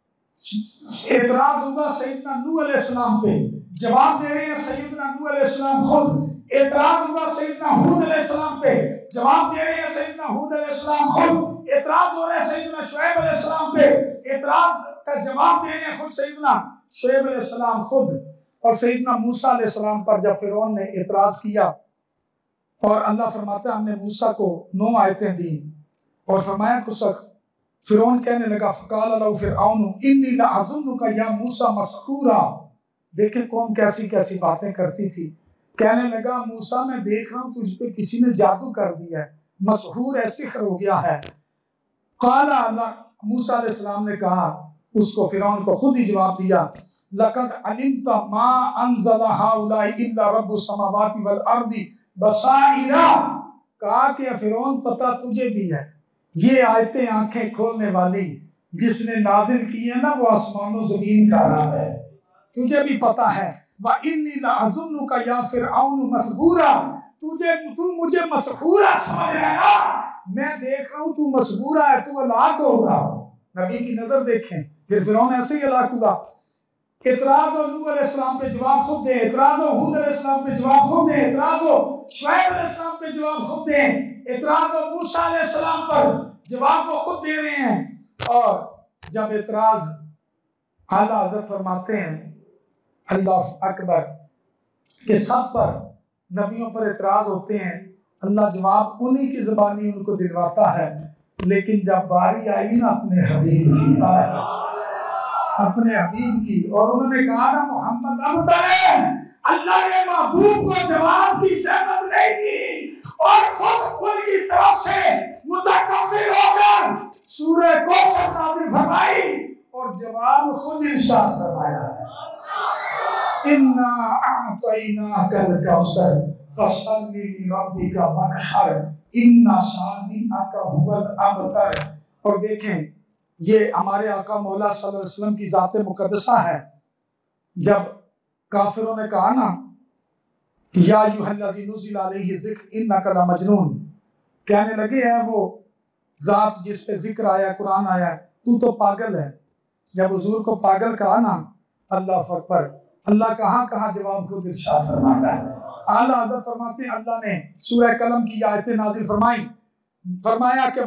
एतराज हुआ सैयदना नूह अलैहिस्सलाम पे, जवाब दे रहे हैं सैयदना नूह अलैहिस्सलाम खुद। एतराज हुआ सैयदना हूद अलैहिस्सलाम पे, जवाब दे रहे हैं सैयदना हूद अलैहिस्सलाम खुद। एतराज हो रहा है सैयदना शुएब अलैहिस्सलाम पे, एतराज का जवाब दे रहे हैं खुद सैयदना शुएब अलैहिस्सलाम खुद। और सैयदना मूसा अलैहिस्सलाम पर जब फिरौन ने एतराज किया, और अल्लाह फरमाता है हमने मूसा को 9 आयतें दी, और फरमाया कुछ वक्त फिरौन कहने लगा फ़क़ाल लहू फ़िरऔन इन्नी लअज़ुन्नुका या मूसा मस्कूरा। देखें कौन कैसी कैसी बातें करती थी। कहने लगा मूसा मैं देख रहा हूँ तुझ पे किसी ने जादू कर दिया है, मसहूर है, सिहर हो गया है। क़ाला मूसा अलैहिस्सलाम ने कहा, उसको फिरौन को खुद ही जवाब दिया, लक़द अलिमता मा अनज़ला हाउलाई इल्ला रब्बुस समावाति वल अर्दी बसाइरा। कहा कि फिरौन पता तुझे भी है, ये आयतें आंखें खोलने वाली जिसने नाजिल की है ना वो आसमानों जमीन का रब है, तुझे भी पता है। व इन्नी लअज़ुन्नुका या फिरऔन मसबूरा, तू मुझे मसबूरा समझ रहा है ना, मैं देख रहा हूँ तू मसबूरा है, तू हलाक होगा। नबी की नजर देखें, फिर फिरौन ऐसे ही हलाक हुआ। एतराज और नूह अलैहिस्सलाम पे जवाब खुद दे, एतराज और हूद अलैहिस्सलाम पे जवाब खुद दे, एतराज और शुएब अलैहिस्सलाम पे जवाब खुद दे, एतराज और मूसा अलैहिस्सलाम पर जवाब वो खुद दे रहे हैं। और जब एतराज आला हज़रत फरमाते हैं अल्लाह अकबर के सब पर नबियों पर एतराज होते हैं, अल्लाह जवाब उन्हीं की ज़बानी उनको दिलवाता है। लेकिन जब बारी आई ना अपने हबीब की, अपने हबीब की, और उन्होंने कहा ना मोहम्मद अब अल्लाह ने महबूब को जवाब की सहमत नहीं दी और खुद उनकी तरफ से मुतकब्बिर होकर सूरह कौसर नाज़िल फरमाई और जवाब खुद इरशाद फरमाया, इन्ना अअतैनाकल कौसर फसल्लि लिरब्बिका वनहर इन्ना शानिअका हुवल अबतर। और देखें ये हमारे आका मौला सल्लल्लाहु अलैहि वसल्लम की ज़ात मुक़द्दसा है। जब काफिरों ने कहा ना या अय्युहल्लज़ी नुज़िला अलैहि ज़िक्र इन्नका लमजनून, कहने लगे है वो ज़ात जिस पे जिक्र आया कुरान आया तू तो पागल है। जब हुजूर को पागल कहा ना, अल्लाह अकबर, अल्लाह कहाँ कहाँ जवाब खुद इरशाद फरमाता है। आला हज़रत फरमाते हैं अल्लाह ने सूरह कलम की आयतें नाज़िल फरमाई, फरमाया कि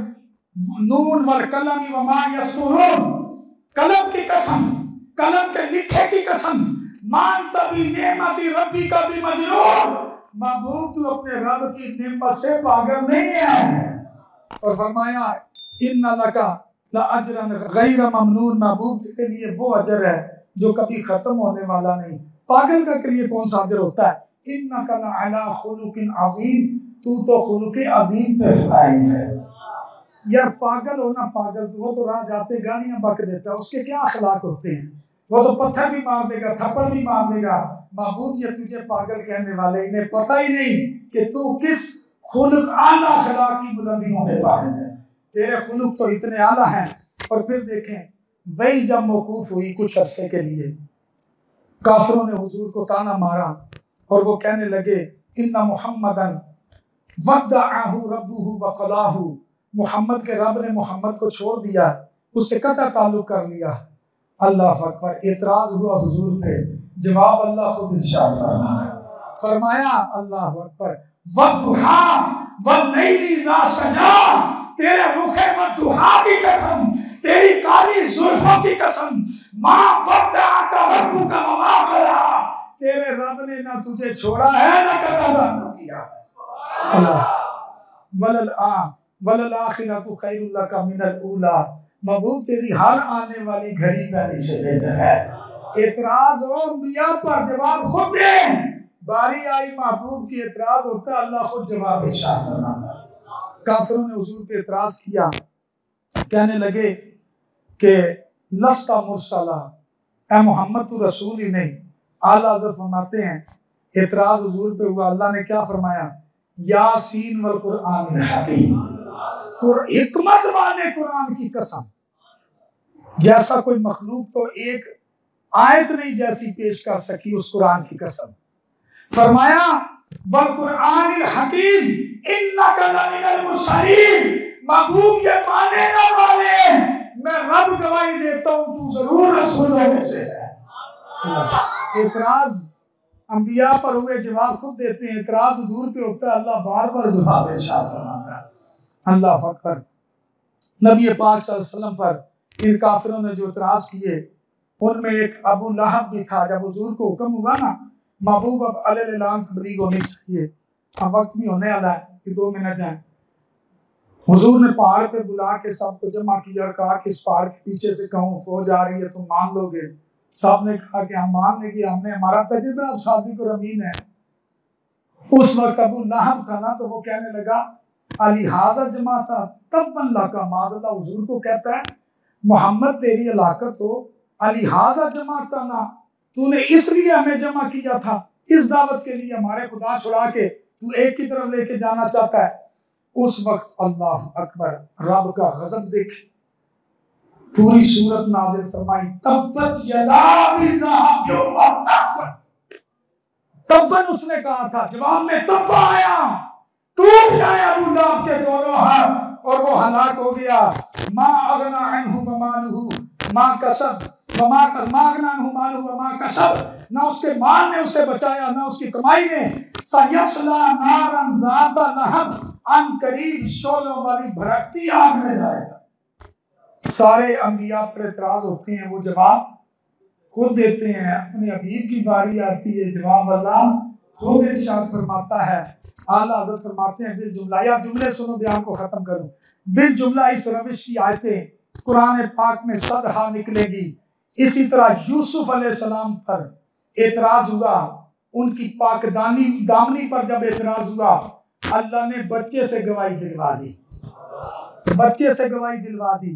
नून वल कलमी वमा यस्तुरून, कलम की कसम, कलम के लिखे की कसम, मान तभी नेमती रब्बी का भी मजरूर, महबूब तू अपने रब की नेमत से पागल नहीं है। और फरमाया इन्ना लका ला अजरन गैर ममनून, महबूब तेरे लिए वो अजर है जो कभी खत्म होने वाला नहीं। पागल का के लिए कौन सा अजर होता है। इन्नका ला अला खुलुकिन अज़ीम, तू तो खुलुके अज़ीम पे फाइज है। यार पागल हो ना पागल, वो तो राह जाते गालियां बक देता है, उसके क्या अखलाक होते हैं, वो तो पत्थर भी मार देगा, थप्पड़ भी मार देगा। महबूब ये तुझे पागल कहने वाले, इन्हें पता ही नहीं कि तू किस खुलुक आला अखलाक की बुलंदियों में फाइज है, तेरे खुलुक तो इतने आला हैं। और फिर देखें वही जब मौकूफ हुई कुछ अरसे के लिए, काफिरों ने हुजूर को ताना मारा और वो कहने लगे इन्ना मुहम्मदन वद्दअहु रब्बुहु वक़लाहु, मोहम्मद के रब ने मोहम्मद को छोड़ दिया, उससे कतई ताल्लुक कर लिया। अल्लाह अकबर, एतराज हुआ हुजूर पे, जवाब अल्लाह खुद इरशाद फरमाया अल्लाह अकबर, वद्दुहा वल्लैलि इज़ा सजा, तेरे रुखे वद्दुहा की कसम, तेरी काली जुल्फों की कसम, मा वद्दअका रब्बुका वमा क़ला, तेरे रब ने ना तुझे छोड़ा है ना कतई किया है। वलल आखिरतु खैरुल लका मिनल ऊला, महबूब तेरी हर आने वाली घड़ी पहले से बेहतर है। एतराज हो अंबिया पर, जवाब खुद दे। बारी आई महबूब की एतराज होता, अल्लाह खुद जवाब इरशाद फरमाता। काफिरों ने हुजूर पे एतराज किया, कहने लगे कि लस्ता मुरसला, ए मोहम्मद तू रसूल ही नहीं। आला हज़रत फरमाते हैं एतराज हुजूर पे हुआ, अल्लाह ने क्या फरमाया, यासीन वल कुरआनिल हकीम, हिकमत वाले कुरान की कसम, जैसा कोई मखलूक तो एक आयत नहीं जैसी पेश कर सकी उस कुरान की कसम। फरमाया वल कुरआनिल हकीम इन्नका लमिनल मुरसलीन, महबूब ये मानेने वाले मैं रब गवाही देता हूं तू जरूर रसूलों में से है। एतराज अंबिया पर हुए, जवाब खुद देते हैं। एतराज हुजूर पे होता है, अल्लाह बार बार जवाब इरशाद फरमाता है। अल्लाह फकर नबी पाक सल्लल्लाहु अलैहि वसल्लम पर इन काफिरों ने जो एतराज किए, उनमें एक अबू लहब भी था। जब हुजूर को हुक्म हुआ ना, महबूब अब अलैलान तबलीग होनी चाहिए, अब वक्त भी होने वाला है कि 2 मिनट हैं। हुजूर ने पहाड़ पे बुला के सबको जमा किया और कहा कि इस पहाड़ के पीछे से कहूँ फौज आ रही है, तुम मान लोगे? सब ने कहा कि हम मान लेंगे, हमने हमारा तजुर्बा अब शादी को रमीन है। उस वक्त अबू लहब था ना, तो वो कहने लगा अलिहाजा जमाता तब बन लाका, माज़अल्लाह हुजूर को कहता है मोहम्मद तेरी हलाकत हो, अलिहाजा जमाता ना, तूने इसलिए हमें जमा किया था इस दावत के लिए, हमारे खुदा छुड़ा के तू एक की तरफ लेके जाना चाहता है। उस वक्त अल्लाह अकबर, रब का गजब देख, पूरी सूरत नाज़िल फरमाई, तब्बत यदा अबी लहब व तब, तब्बन उसने कहा था, जवाब में तब्बा आया, टूट जाए अबू लहब के दोनों हाथ और वो हलाक हो गया। मा अगना अन्हु व मालुहु मा कसब व मा अगना अन्हु मालुहु व मा कसब, ना उसके माल ने उसे बचाया ना उसकी कमाई ने। सयस्ला नारन ज़ात लहब, अन करीब शोलों वाली भड़कती आग में जाएगा। सारे अंबिया पर एतराज होते हैं, वो जवाब खुद देते हैं। अपने हबीब की बारी आती है, जवाब अल्लाह खुद इरशाद फरमाता है। आला हज़रत फरमाते हैं बिल जुमला, या जुमले सुनो बयान को खत्म करूं। बिल जुमला इस रविश की आयतें कुरान पाक में सदहा निकलेगी। इसी तरह यूसुफ अलैहिस्सलाम पर एतराज हुआ, उनकी पाकदानी दामनी पर जब एतराज हुआ, अल्लाह ने बच्चे से गवाही दिलवा दी, बच्चे से गवाही दिलवा दी।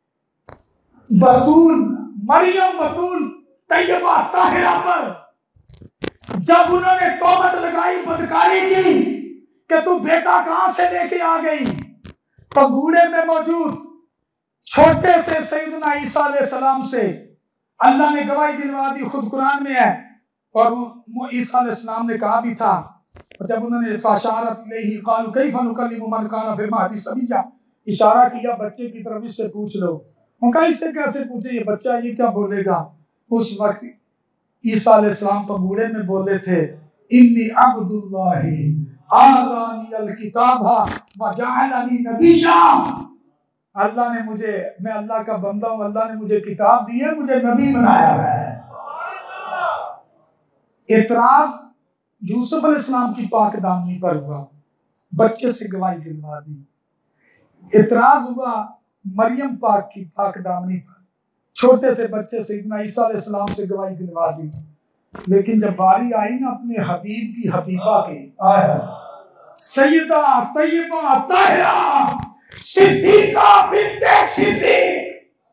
बतूल मरियम बतूल तैयबा ताहिरा पर जब उन्होंने तौबत लगाई, बदकारी की कि तू बेटा कहां से लेके आ गई, पगूड़े में मौजूद छोटे से सैयदना ईसा अलैहिस्सलाम से अल्लाह ने गवाही दिलवा दी, खुद कुरान में है। और वो ईसा अलैहिस्सलाम ने कहा भी था, जब उन्होंने फाशारत इलैहि क़ालू कैफ़ नुकल्लिमु मन काना फ़िल महदी सबिय्या, इशारा किया बच्चे की तरफ, इससे पूछ लो। उनका इससे कैसे पूछे, ये बच्चा ये क्या बोलेगा। उस वक्त ईसा अलैहिस्सलाम पगूड़े में बोले थे, इन्नी अब्दुल्लाहि आतानियल किताबा व जअलनी नबिय्या, अल्लाह ने मुझे, मैं अल्लाह का बंदा हूं, अल्लाह ने मुझे किताब दी है, मुझे नबी बनाया है। एतराज यूसुफ अलैहिस्सलाम की पाकदानी पर हुआ, बच्चे से गवाही दिलवा दी। एतराज हुआ मरियम पाक की पाकदानी पर, छोटे से बच्चे से इतना ईसा अलैहिस्सलाम से गवाही दिलवा दी। लेकिन जब बारी आई ना अपने हबीब की, हबीबा की, सैयदा तैयबा ताहिरा सिद्दीका बिन्ते सिद्दीक,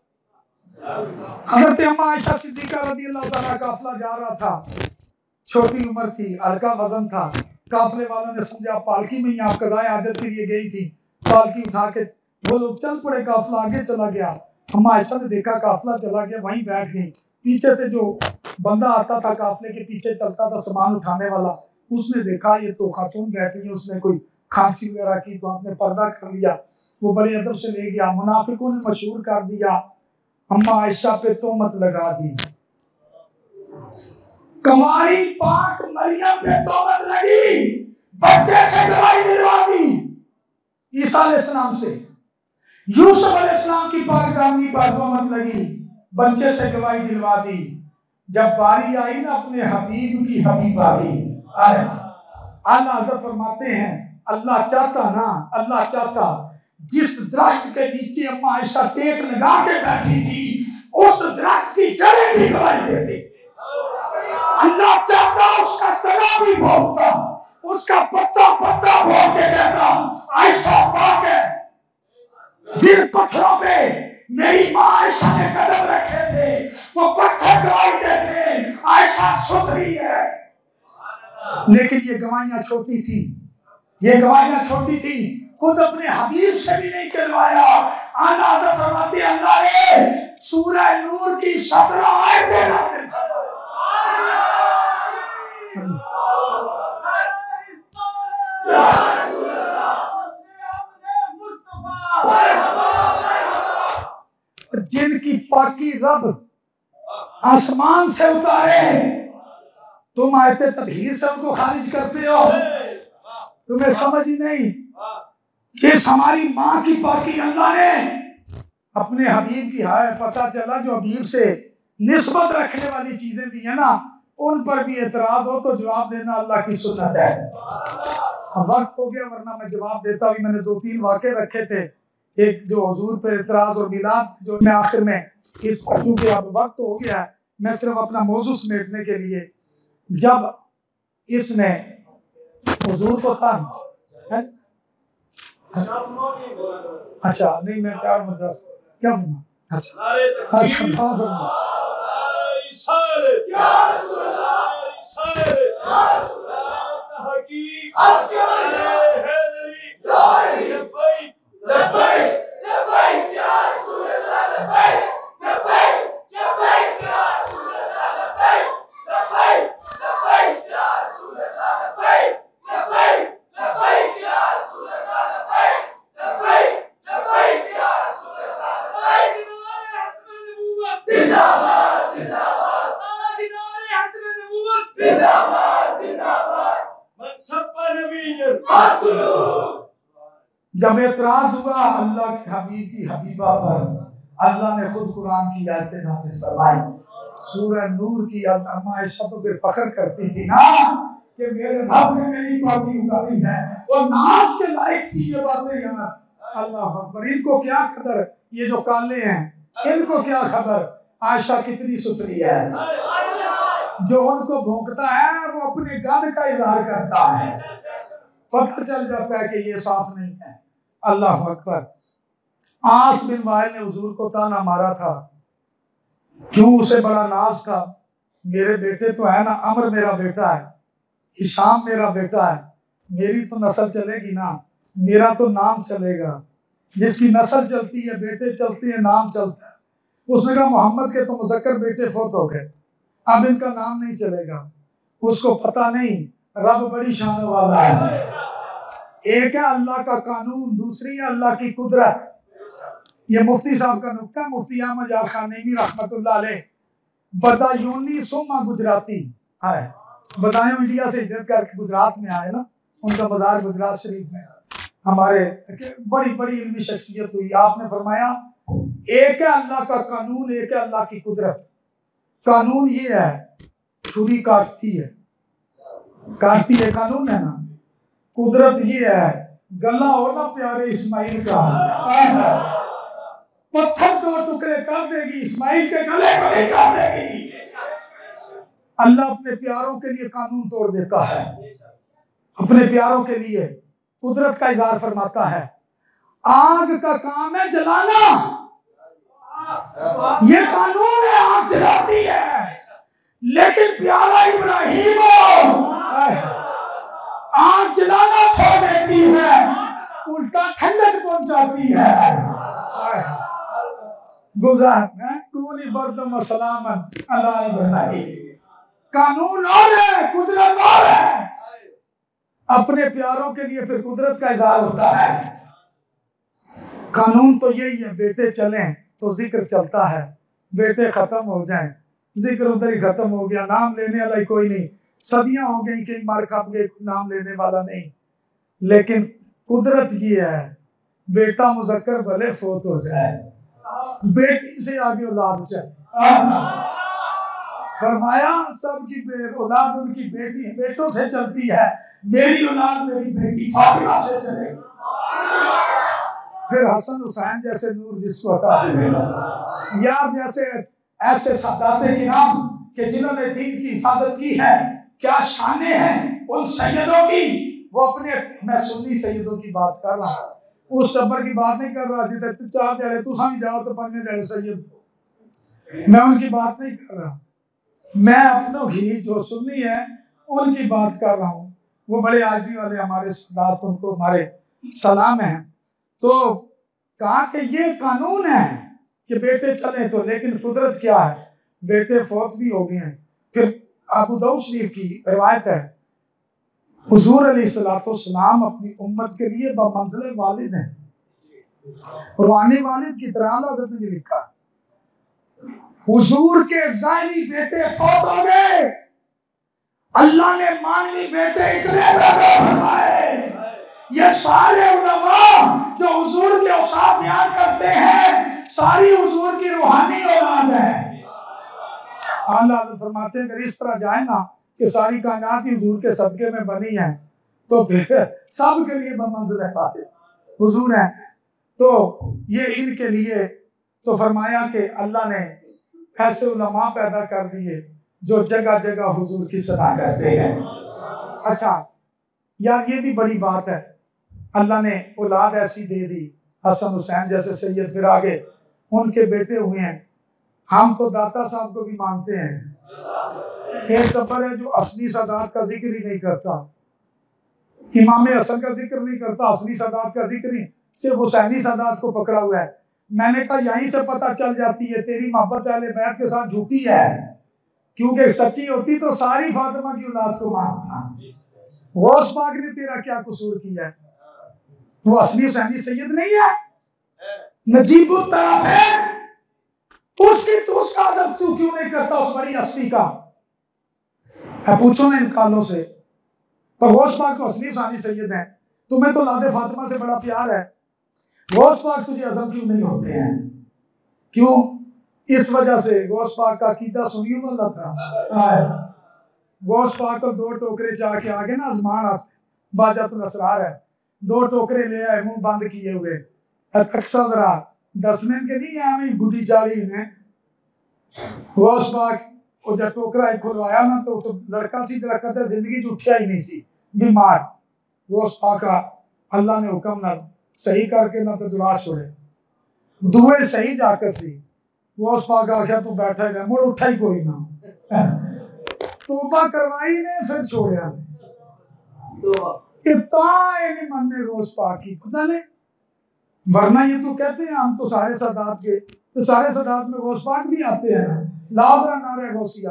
हज़रत अम्मा आयशा सिद्दीका रज़ियल्लाहु ताला काफिला जा रहा था, छोटी उम्र थी, हल्का वजन था। काफिले वालों ने समझा पालकी में ही आप कज़ाए हाजत के लिए गई थी, पालकी उठा के वो लोग चल पड़े, काफिला आगे चला गया। अम्मा आयशा ने देखा काफिला चला गया, वहीं बैठ गई। पीछे से जो बंदा आता था काफिले के पीछे चलता था सामान उठाने वाला, उसने देखा ये तो खातून बैठी है, उसने कोई खांसी वगैरह की, तो आपने पर्दा कर लिया। वो बड़े अदब से ले गया, मुनाफिकों ने मशहूर कर दिया, अम्मा आयशा पे तोहमत लगा दी। कमारी पाक मरियम पे तोहमत लगी, बच्चे से गवाही दिलवा दी ईसा अलैहिस्सलाम से। यूसुफ अलैहिस्सलाम की पाकदानी पर तोहमत लगी, बच्चे से गवाही दिलवा दी। जब बारी आई ना अपने हबीब की, हबीबा की, आला हज़रत फरमाते हैं अल्लाह चाहता ना, अल्लाह चाहता जिस दरख्त के नीचे अम्मा आयशा टेक लगा के बैठी थी उस दरख्त की जड़ें भी गवाही देती। अल्लाह चाहता उसका तना भी भोगता, उसका पत्ता पत्ता भोग के कहता आयशा पाक है। जिन पत्थरों पे मेरी माँ आयशा ने कदम रखे थे वो पत्थर गवाही देते आयशा सुथरी है। लेकिन ये गवाहियां छोटी थी, ये गवाहियां छोटी थी, खुद अपने हबीब से भी नहीं करवाया। आना फरमाती अल्लाह ने सूरह नूर की 17 आयतें नाज़िल जिनकी पाकी रब आसमान से उतारे, तुम आयते तत्हीर से उनको खारिज करते हो, तुम्हें समझ ही नहीं। जिस हमारी माँ की पाकी अल्लाह ने अपने हबीब की है, पता चला जो हबीब से निस्बत रखने वाली चीजें भी है ना उन पर भी एतराज हो तो जवाब देना अल्लाह की सुन्नत है। वक्त हो गया वरना मैं जवाब देता। भी मैंने 2-3 वाक़े रखे थे, एक जो हुजूर पर एतराज और मिलाद, जो मैं आखिर में इस पर चूंकि अब वक्त हो गया है मैं सिर्फ अपना मौजू समेटने के लिए, जब इसने हुजूर को था अच्छा नहीं मैं क्या मदरस क्या अच्छा जब एतराज हुआ अल्लाह के हबीब की हबीबा पर, अल्लाह ने खुद कुरान की आयतें नाज़िल फरमाई। सूरह नूर की अम्मा आयशा तो फिर फख्र करती थी ना कि मेरे रब ने मेरी पाकी उतारी है, और नाज के लायक थी ये बातें यार। अल्लाह अकबर, इनको क्या कदर, ये जो काले हैं इनको क्या खबर आयशा कितनी सुथरी है। जो उनको भोंकता है वो अपने गंध का इजहार करता है, पता चल जाता है कि ये साफ नहीं है। अल्लाह अकबर। आस बिन वाइल ने हुजूर को ताना मारा था, क्यों? उसे बड़ा नाज था, मेरे बेटे तो है ना, अमर मेरा बेटा है, हिशाम मेरा बेटा है, मेरी तो नस्ल चलेगी ना, मेरा तो नाम चलेगा। जिसकी नस्ल चलती है, बेटे चलते हैं, नाम चलता है। उसने कहा मोहम्मद के तो मुज़क्कर बेटे फौत हो गए, अब इनका नाम नहीं चलेगा। उसको पता नहीं रब बड़ी शान वाला है। एक है अल्लाह का कानून, दूसरी है अल्लाह की कुदरत। ये मुफ्ती साहब का नुक्ता है, मुफ्ती अहमद यार खानेमी रहमतुल्लाह अलैह, बदायूनी सुम्मा गुजराती है। बदायूं इंडिया से हिजरत करके गुजरात में आए ना, उनका मज़ार गुजरात शरीफ में। हमारे बड़ी बड़ी इल्मी शख्सियत हुई। आपने फरमाया एक है अल्लाह का कानून, एक है अल्लाह की कुदरत। कानून ये है छुरी काटती है, काटती है, कानून है ना। कुदरत ये है गला हो ना प्यारे इस्माइल का, पत्थर को टुकड़े कर देगी, इस्माइल के गले को नहीं काट देगी। अल्लाह अपने प्यारों के लिए कानून तोड़ देता है, अपने प्यारों के लिए कुदरत का इजहार फरमाता है। आग का काम है जलाना, ये कानून है, आग जलाती है। लेकिन प्यारा इब्राहिम आग जलाना छोड़ देती है, उल्टा ठंडक पहुंचाती है। गुजार कानून और है, कुदरत और है। अपने प्यारों के लिए फिर कुदरत का इजहार होता है। कानून तो यही है, बेटे चलें तो जिक्र चलता है, बेटे खत्म हो जाएं जिक्र उधर ही खत्म हो गया, नाम लेने वाला ही कोई नहीं। सदियां हो गई, कई मार खप गए, नाम लेने वाला नहीं। लेकिन कुदरत ये है, बेटा मुज़क्कर भले फौत हो जाए, बेटी से आगे औलाद चले। फरमाया सबकी औलाद उनकी बेटी बेटों से चलती है, मेरी औलाद मेरी बेटी फातिमा से चलेगी। फिर हसन हुसैन जैसे नूर जिसको अता हुए यार, जैसे ऐसे सादाते किराम के जिन्होंने दीन की हिफाजत की है, क्या शाने हैं उन सैयदों की। वो अपने, मैं सुन्नी सैयदों की बात कर रहा हूँ, उस टब्बर की बात नहीं कर रहा जिधर 4 दिहाड़े तू समझ जाओ तो 5 दिहाड़े सैयद, मैं उनकी बात नहीं कर रहा। मैं अपनों की जो सुन्नी है उनकी बात कर रहा हूँ। वो बड़े आजी वाले हमारे साथ, उनको हमारे सलाम है। तो कहा कि ये कानून है कि बेटे चले तो, लेकिन कुदरत क्या है, बेटे फौत भी हो गए हैं। फिर अबू दाऊद शरीफ की रिवायत है, हुजूर अलैहिस्सलाम अपनी उम्मत के लिए बमंज़िल वालिद हैं। रूहानी वालिद की तरह हज़रत ने भी लिखा, हुजूर के ज़ाहिरी बेटे फौत हो गए, अल्लाह ने मानवी बेटे इतने पैदा फरमाए। ये सारे उलमा जो हुजूर के औसाफ बयान करते हैं, सारी हुजूर की रूहानी औलाद है। आला हज़रत फरमाते हैं अगर इस तरह जाए ना कि सारी कायनात ही हुजूर के सदके में बनी है, तो फिर सब के लिए बमंज़िल वालिद हुजूर है। तो ये इनके लिए तो फरमाया कि अल्लाह ने ऐसे उलमा पैदा कर दिए जो जगह जगह हुजूर की सना करते हैं। अच्छा यार, ये भी बड़ी बात है, अल्लाह ने औलाद ऐसी दे दी, हसन हुसैन जैसे सैयद, फिर आगे उनके बेटे हुए हैं। हम तो दाता साहब को भी मानते हैं। एक टब्बर है जो असली सादात का जिक्र ही नहीं करता, इमाम हसन का जिक्र नहीं करता, असली सादात का जिक्र नहीं, सिर्फ हुसैनी सादात को पकड़ा हुआ है। मैंने कहा यहीं से पता चल जाती है तेरी मोहब्बत अहले बैत के साथ झूठी है, क्योंकि सच्ची होती तो सारी फातिमा की औलाद को मानता। गौस पाक ने तेरा क्या कसूर किया है, वो असली हुसैनी सैयद नहीं है, नजीबुत तरफ है, उसकी तो उसका अदब तू क्यों नहीं करता उस बड़ी असली का। पूछो ना इन कालों से, पर गौस पाक तो असली हुसैनी सैयद है, तुम्हें तो लादे फातिमा से बड़ा प्यार है, गौस पाक तुझे अज़म क्यों नहीं होते हैं? क्यों? इस वजह से गौस पाक का अकीदा सुनियो वाला था। गौस पाक को 2 टोकरे जाके आगे ना आजमान बाजातुल असरार है, 2 टोकरे ले आए मुंह बंद किए हुए, जरा दसने के नहीं आए गुडी चाली ने। गौस पाक को जब टोकरा खुलवाया ना तो लड़का सी जरा कहता जिंदगी उठा ही नहीं सी, बीमार। गौस पाक का अल्लाह ने हुक्म ना सही करके ना तो दुआ छोड़े, दुए सही जाकर सी। गौस पाक आख्या तू बैठा है, मुड़ उठा ही कोई ना, तौबा करवाई ने फिर छोड़िया नहीं मानने गौस पाक की, पता नहीं। वरना ये तो कहते हैं हम तो सारे सादात के, तो सारे सादात में गौस पाक भी आते हैं ना। लाजरा नारे गौसिया,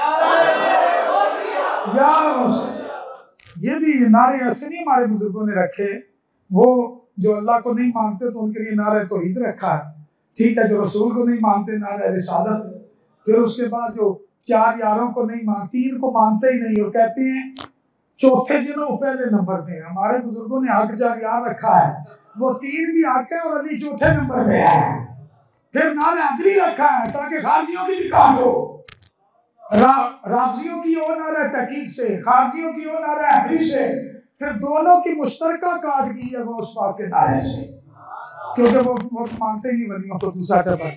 या ये भी नारे ऐसे नहीं हमारे बुजुर्गों ने रखे। वो जो अल्लाह को नहीं मानते तो उनके लिए नारे तौहीद रखा है, ठीक है। जो रसूल को नहीं मानते नारे रिसालत, फिर उसके बाद जो 4 यारों को नहीं मानते, 3 को मानते ही नहीं और कहते हैं चौथे जिन्हों पहले नंबर पे। हमारे बुजुर्गों ने हक 4 यार रखा है, वो 3 भी हक है और अली चौथे नंबर पे है। फिर नारे हैदरी रखा है ताकि खारजियों की भी काट हो, राजियों की हो नारे तहकीक से, खारजियों की हो नारे हैदरी से, फिर दोनों की मुश्तरका काट की है गौस पाक के नारे से, क्योंकि वो मानते ही नहीं वलियों को। दूसरा टबर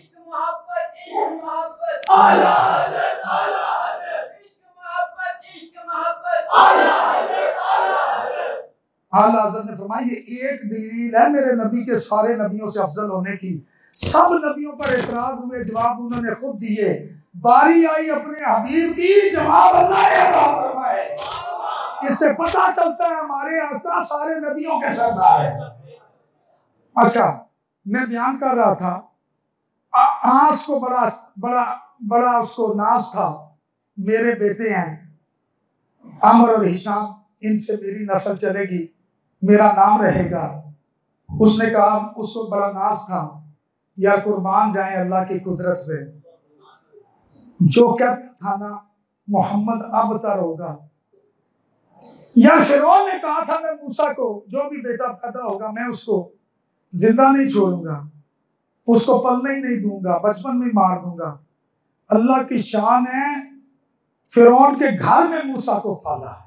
आला हज़रत ने फरमाया ये एक दलील है मेरे नबी के सारे नबियों से अफजल होने की। सब नबियों पर एतराज हुए, जवाब उन्होंने खुद दिए, बारी आई अपने हबीब की, जवाब अल्लाह ने अता फरमाए। इससे पता चलता है हमारे आका सारे नबियों के सरदार है। अच्छा, मैं बयान कर रहा था, आस को बड़ा बड़ा बड़ा उसको नाज था, मेरे बेटे हैं अमर और हिशाम, इनसे मेरी नस्ल चलेगी, मेरा नाम रहेगा। उसने कहा, उसको बड़ा नाज था, या कुर्बान जाए अल्लाह की कुदरत पे, जो कहता था ना मोहम्मद अब तर होगा। या फिरौन ने कहा था मैं मूसा को जो भी बेटा पैदा होगा मैं उसको जिंदा नहीं छोड़ूंगा, उसको पलने ही नहीं दूंगा, बचपन में मार दूंगा। अल्लाह की शान है फिरौन के घर में मूसा को पाला है।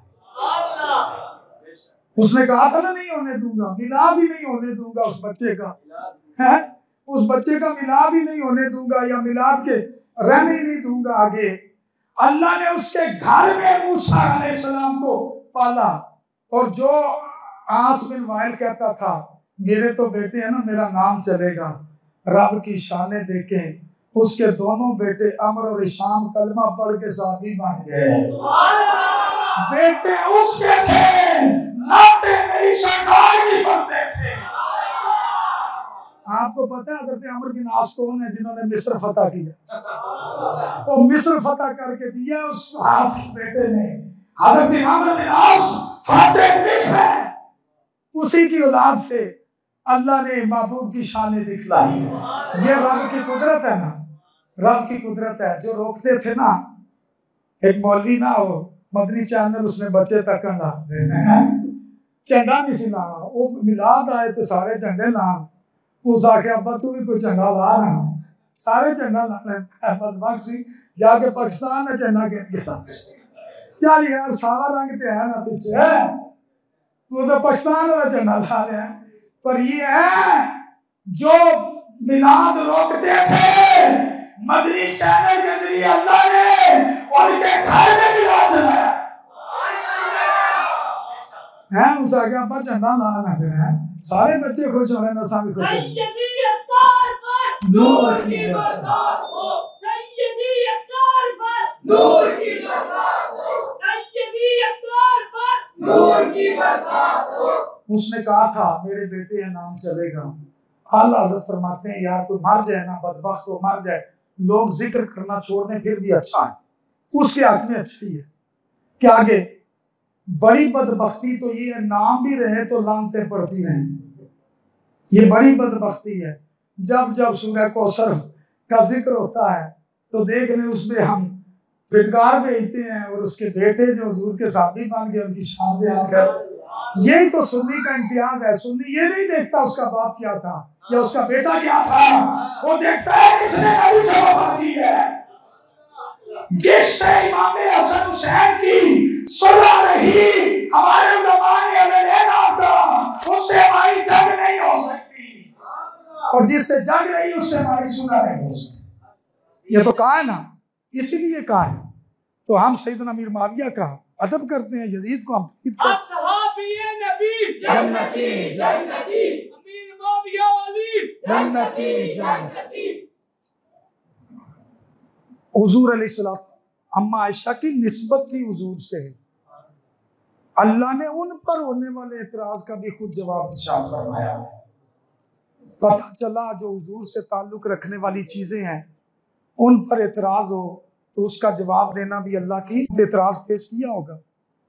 उसने कहा था ना नहीं होने दूंगा, मिलाद ही नहीं होने दूंगा उस बच्चे का, है उस बच्चे का मिलाद ही नहीं होने दूंगा, या मिलाद के रहने ही नहीं दूंगा आगे। अल्लाह ने उसके घर में मूसा अलैहिस्सलाम को पाला। और जो आस बिन वाइल कहता था मेरे तो बेटे हैं ना, मेरा नाम चलेगा, रब की शाने देखें, उसके दोनों बेटे अमर और इशाम कलमा पढ़ के साथी बन गए। बेटे उसके थे, नाते मेरी सरकार की पढ़ते थे। आपको पता है हज़रत अमर बिन आस कौन है जिन्होंने मिस्र फतह किया? वो मिस्र फतह करके दिया उस आस के बेटे ने। हज़रत अमर बिन आस फातिह मिस्र है, उसी की औलाद से अल्लाह ने महबूब की शान दिखलाई। ये रब की कुदरत है ना, रब की कुदरत है। जो रोकते थे ना, एक मौलवी ना हो मदनी चैनल उसने बच्चे तक झंडा नहीं सिला, वो मिलाद आए तो सारे झंडे ला, उस आके अब्बा तू भी कोई झंडा ला ना, सारे झंडा ला बदबख्शी जाके पाकिस्तान में झंडा गिर गया। चल यार सारा रंग तो है ना पीछे, वो पाकिस्तान वाला झंडा ला रहे हैं। पर ये है जो मिलाद रोकते थे, मदनी चैनल के जरिए अल्लाह ने उनके घर में मिलाद चलाया है। उस आगे आप झंडा लाना फिर है, सारे बच्चे खुश हो रहे हैं, नशा भी खुश हो। नूर की बरसात हो, सैयदी अत्तार पर नूर की बरसात हो, सैयदी अत्तार पर नूर की बरसात हो। उसने कहा था मेरे बेटे का नाम चलेगा। आला हज़रत फरमाते हैं यार कोई मर जाए ना, बदबख्त को मर जाए, लोग जिक्र करना छोड़ दें फिर भी अच्छा है, उसके हक में अच्छी है। क्या आगे बड़ी बदबख्ती तो ये है नाम भी रहे तो लानतें पड़ती रहें, ये बड़ी बदबख्ती है। जब जब सूरह कौसर का जिक्र होता है तो देख रहे उसमें हम फिटकार भेजते हैं और उसके बेटे जो हुजूर के साथी बन गए उनकी शान बयान कर। यही तो सुन्नी का इम्तियाज है। सुन्नी ये नहीं देखता उसका बाप क्या था या उसका बेटा क्या था, वो देखता है किसने नबी से वफा की है। जिससे इमाम हसन हुसैन की सुलह रही, हमारे उलमा ने हमें लेना था, उससे हमारी जंग नहीं हो सकती, और जिससे जंग रही उससे हमारी सुलह नहीं हो सकती। ये तो कहा है ना, इसीलिए कहा है। तो हम सैयदना अमीर माविया का अदब करते हैं, यजीद को हम जन्नती जन्नती अमीर माविया वाली जन्नती जन्नती। हुजूर अलैहिस्सलाम अम्मा आयशा की निस्बत थी हुजूर से। अल्लाह ने उन पर होने वाले एतराज का भी खुद जवाब इरशाद फरमाया। पता चला जो हुजूर से ताल्लुक रखने वाली चीजें हैं उन पर एतराज हो तो उसका जवाब देना भी अल्लाह की एतराज पेश किया होगा।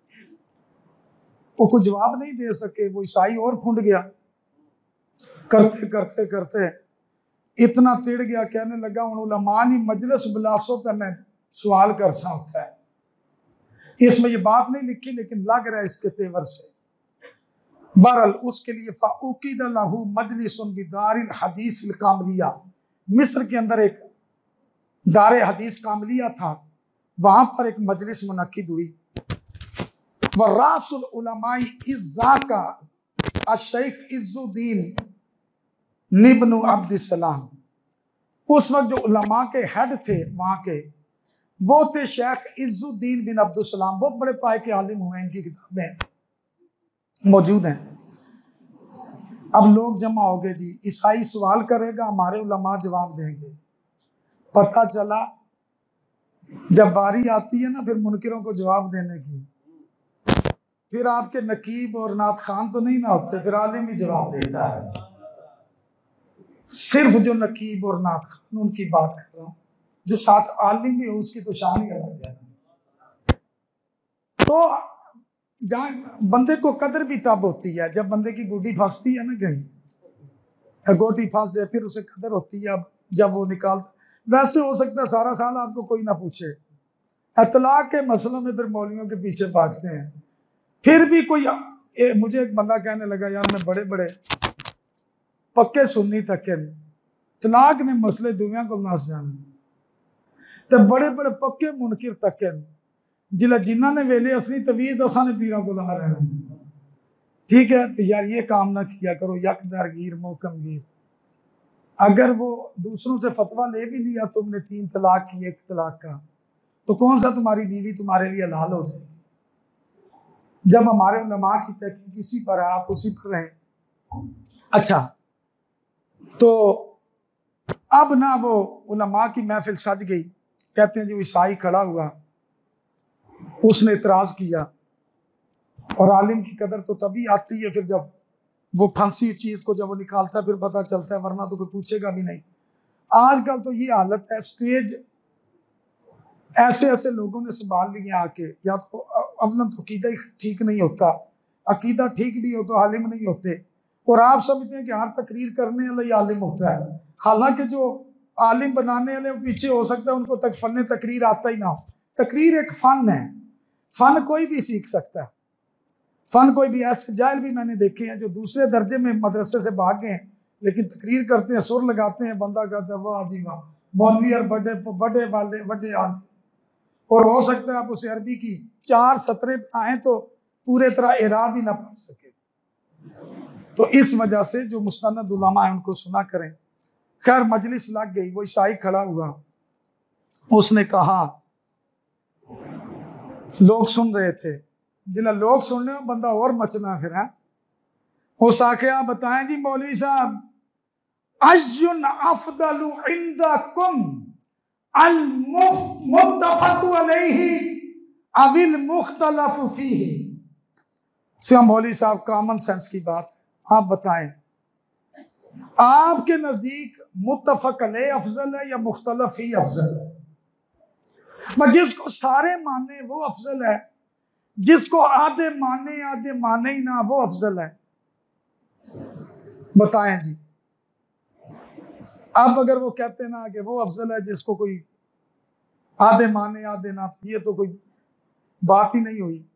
वो कोई जवाब नहीं दे सके, वो ईसाई और फुंड गया। करते करते करते इतना तिड़ गया, कहने लगा हूं उलमा नी मजलिस बुलासो तो मैं सवाल कर सकता है। इसमें ये बात नहीं लिखी लेकिन लग रहा है इसके तेवर से। बहरल उसके लिए फ़ाउक़िद लहू मजलिसुन बिदारिल हदीसिल कामलिया, मिस्र के अंदर एक दारे हदीस कामलिया था, वहां पर एक मजलिस मुनक्किद हुई। वरासुल उलमाई इज़्ज़ाका अश-शेख इज़्ज़ुद्दीन इब्न अब्दुस्सलाम, उस वक्त जो उलमा के हेड थे वहां के वो थे शेख इज़्ज़ुद्दीन बिन अब्दुस्सलाम। बहुत बड़े पाए के आलिम हुए, इनकी किताबें मौजूद हैं। अब लोग जमा हो गए जी, ईसाई सवाल करेगा, हमारे उलमा जवाब देंगे। पता चला जब बारी आती है ना फिर मुनकिरों को जवाब देने की, फिर आपके नकीब और नात खान तो नहीं ना होते, फिर आलिम ही जवाब देता है। सिर्फ जो नकीब और नात खान उनकी बात कर रहा हूं, जो साथ आलिम भी हो उसकी तो शान ही अलग है। तो जहाँ बंदे को कदर भी तब होती है जब बंदे की गुड्डी फंसती है ना, कहीं गोटी फंस जाए फिर उसे कदर होती है। अब जब वो निकालता, वैसे हो सकता है सारा साल आपको कोई ना पूछे, इतलाक के मसलों में फिर मौलवियों के पीछे भागते हैं। फिर भी कोई मुझे एक बंदा कहने लगा यार मैं बड़े बड़े पक्के सुन्नी तक तलाक ने मसले दुनिया को नास जाने, तो बड़े बड़े पक्के मुनकिर तक जिला जिन्ना ने वेले असली तवीज असा ने पीरा को ला रहना। ठीक है, तो यार ये काम ना किया करो, यक दरगीर मोकमगीर। अगर वो दूसरों से फतवा ले भी लिया तुमने 3 तलाक की 1 तलाक का, तो कौन सा तुम्हारी बीवी तुम्हारे लिए हलाल हो जाएगी। जब हमारे उलमा की तहकीक इसी पर है, आप उसी पर रहें। अच्छा, तो अब ना वो उलमा की महफिल सज गई। कहते हैं जी ईसाई खड़ा हुआ, उसने इतराज किया। और आलिम की कदर तो तभी आती है फिर जब वो फंसी चीज को जब वो निकालता है फिर पता चलता है, वरना तो कोई पूछेगा भी नहीं। आजकल तो ये हालत है, स्टेज ऐसे ऐसे लोगों ने संभाल लिए आके, या तो अवलन तो अकीदा ही ठीक नहीं होता, अकीदा ठीक भी हो तो आलिम नहीं होते, और आप समझते हैं कि हर तकरीर करने वाला ही आलिम होता है। हालांकि जो आलिम बनाने वाले पीछे हो सकता है उनको तक फन तकरीर आता ही ना हो। तकरीर एक फन है, फन कोई भी सीख सकता है। फन कोई भी, ऐसे जाहिल भी मैंने देखे हैं जो दूसरे दर्जे में मदरसे से भाग गए हैं लेकिन तकरीर करते हैं, सुर लगाते हैं, बंदा कहता है वाह जी वाह, मौलवी और बड़े बड़े वाले बड़े आलिम। और हो सकता है आप उसे अरबी की 4 सतरें आए तो पूरे तरह इराब ही ना पढ़ सके। तो इस वजह से जो मुस्तनद उलमा है उनको सुना करें। खैर मजलिस लग गई, वो ईसाई खड़ा हुआ, उसने कहा, लोग सुन रहे थे, जिला लोग सुन रहे हो बंदा और मचना फिर है। उस आके आप बताएं जी मौलवी साहब, अय्युन अफदलु इंदकुम अल मुत्तफक़ु अलैहि अविल मुख्तलफु फीही। से मौलवी साहब कॉमन सेंस की बात है, आप बताएं आपके नजदीक मुत्तफक अलैहि अफजल है या मुख्तलफ ही अफजल है। जिसको सारे माने वो अफजल है, जिसको आधे माने ही ना वो अफजल है। बताएं जी। अब अगर वो कहते ना कि वो अफजल है जिसको कोई आधे माने आधे ना, तो ये तो कोई बात ही नहीं हुई।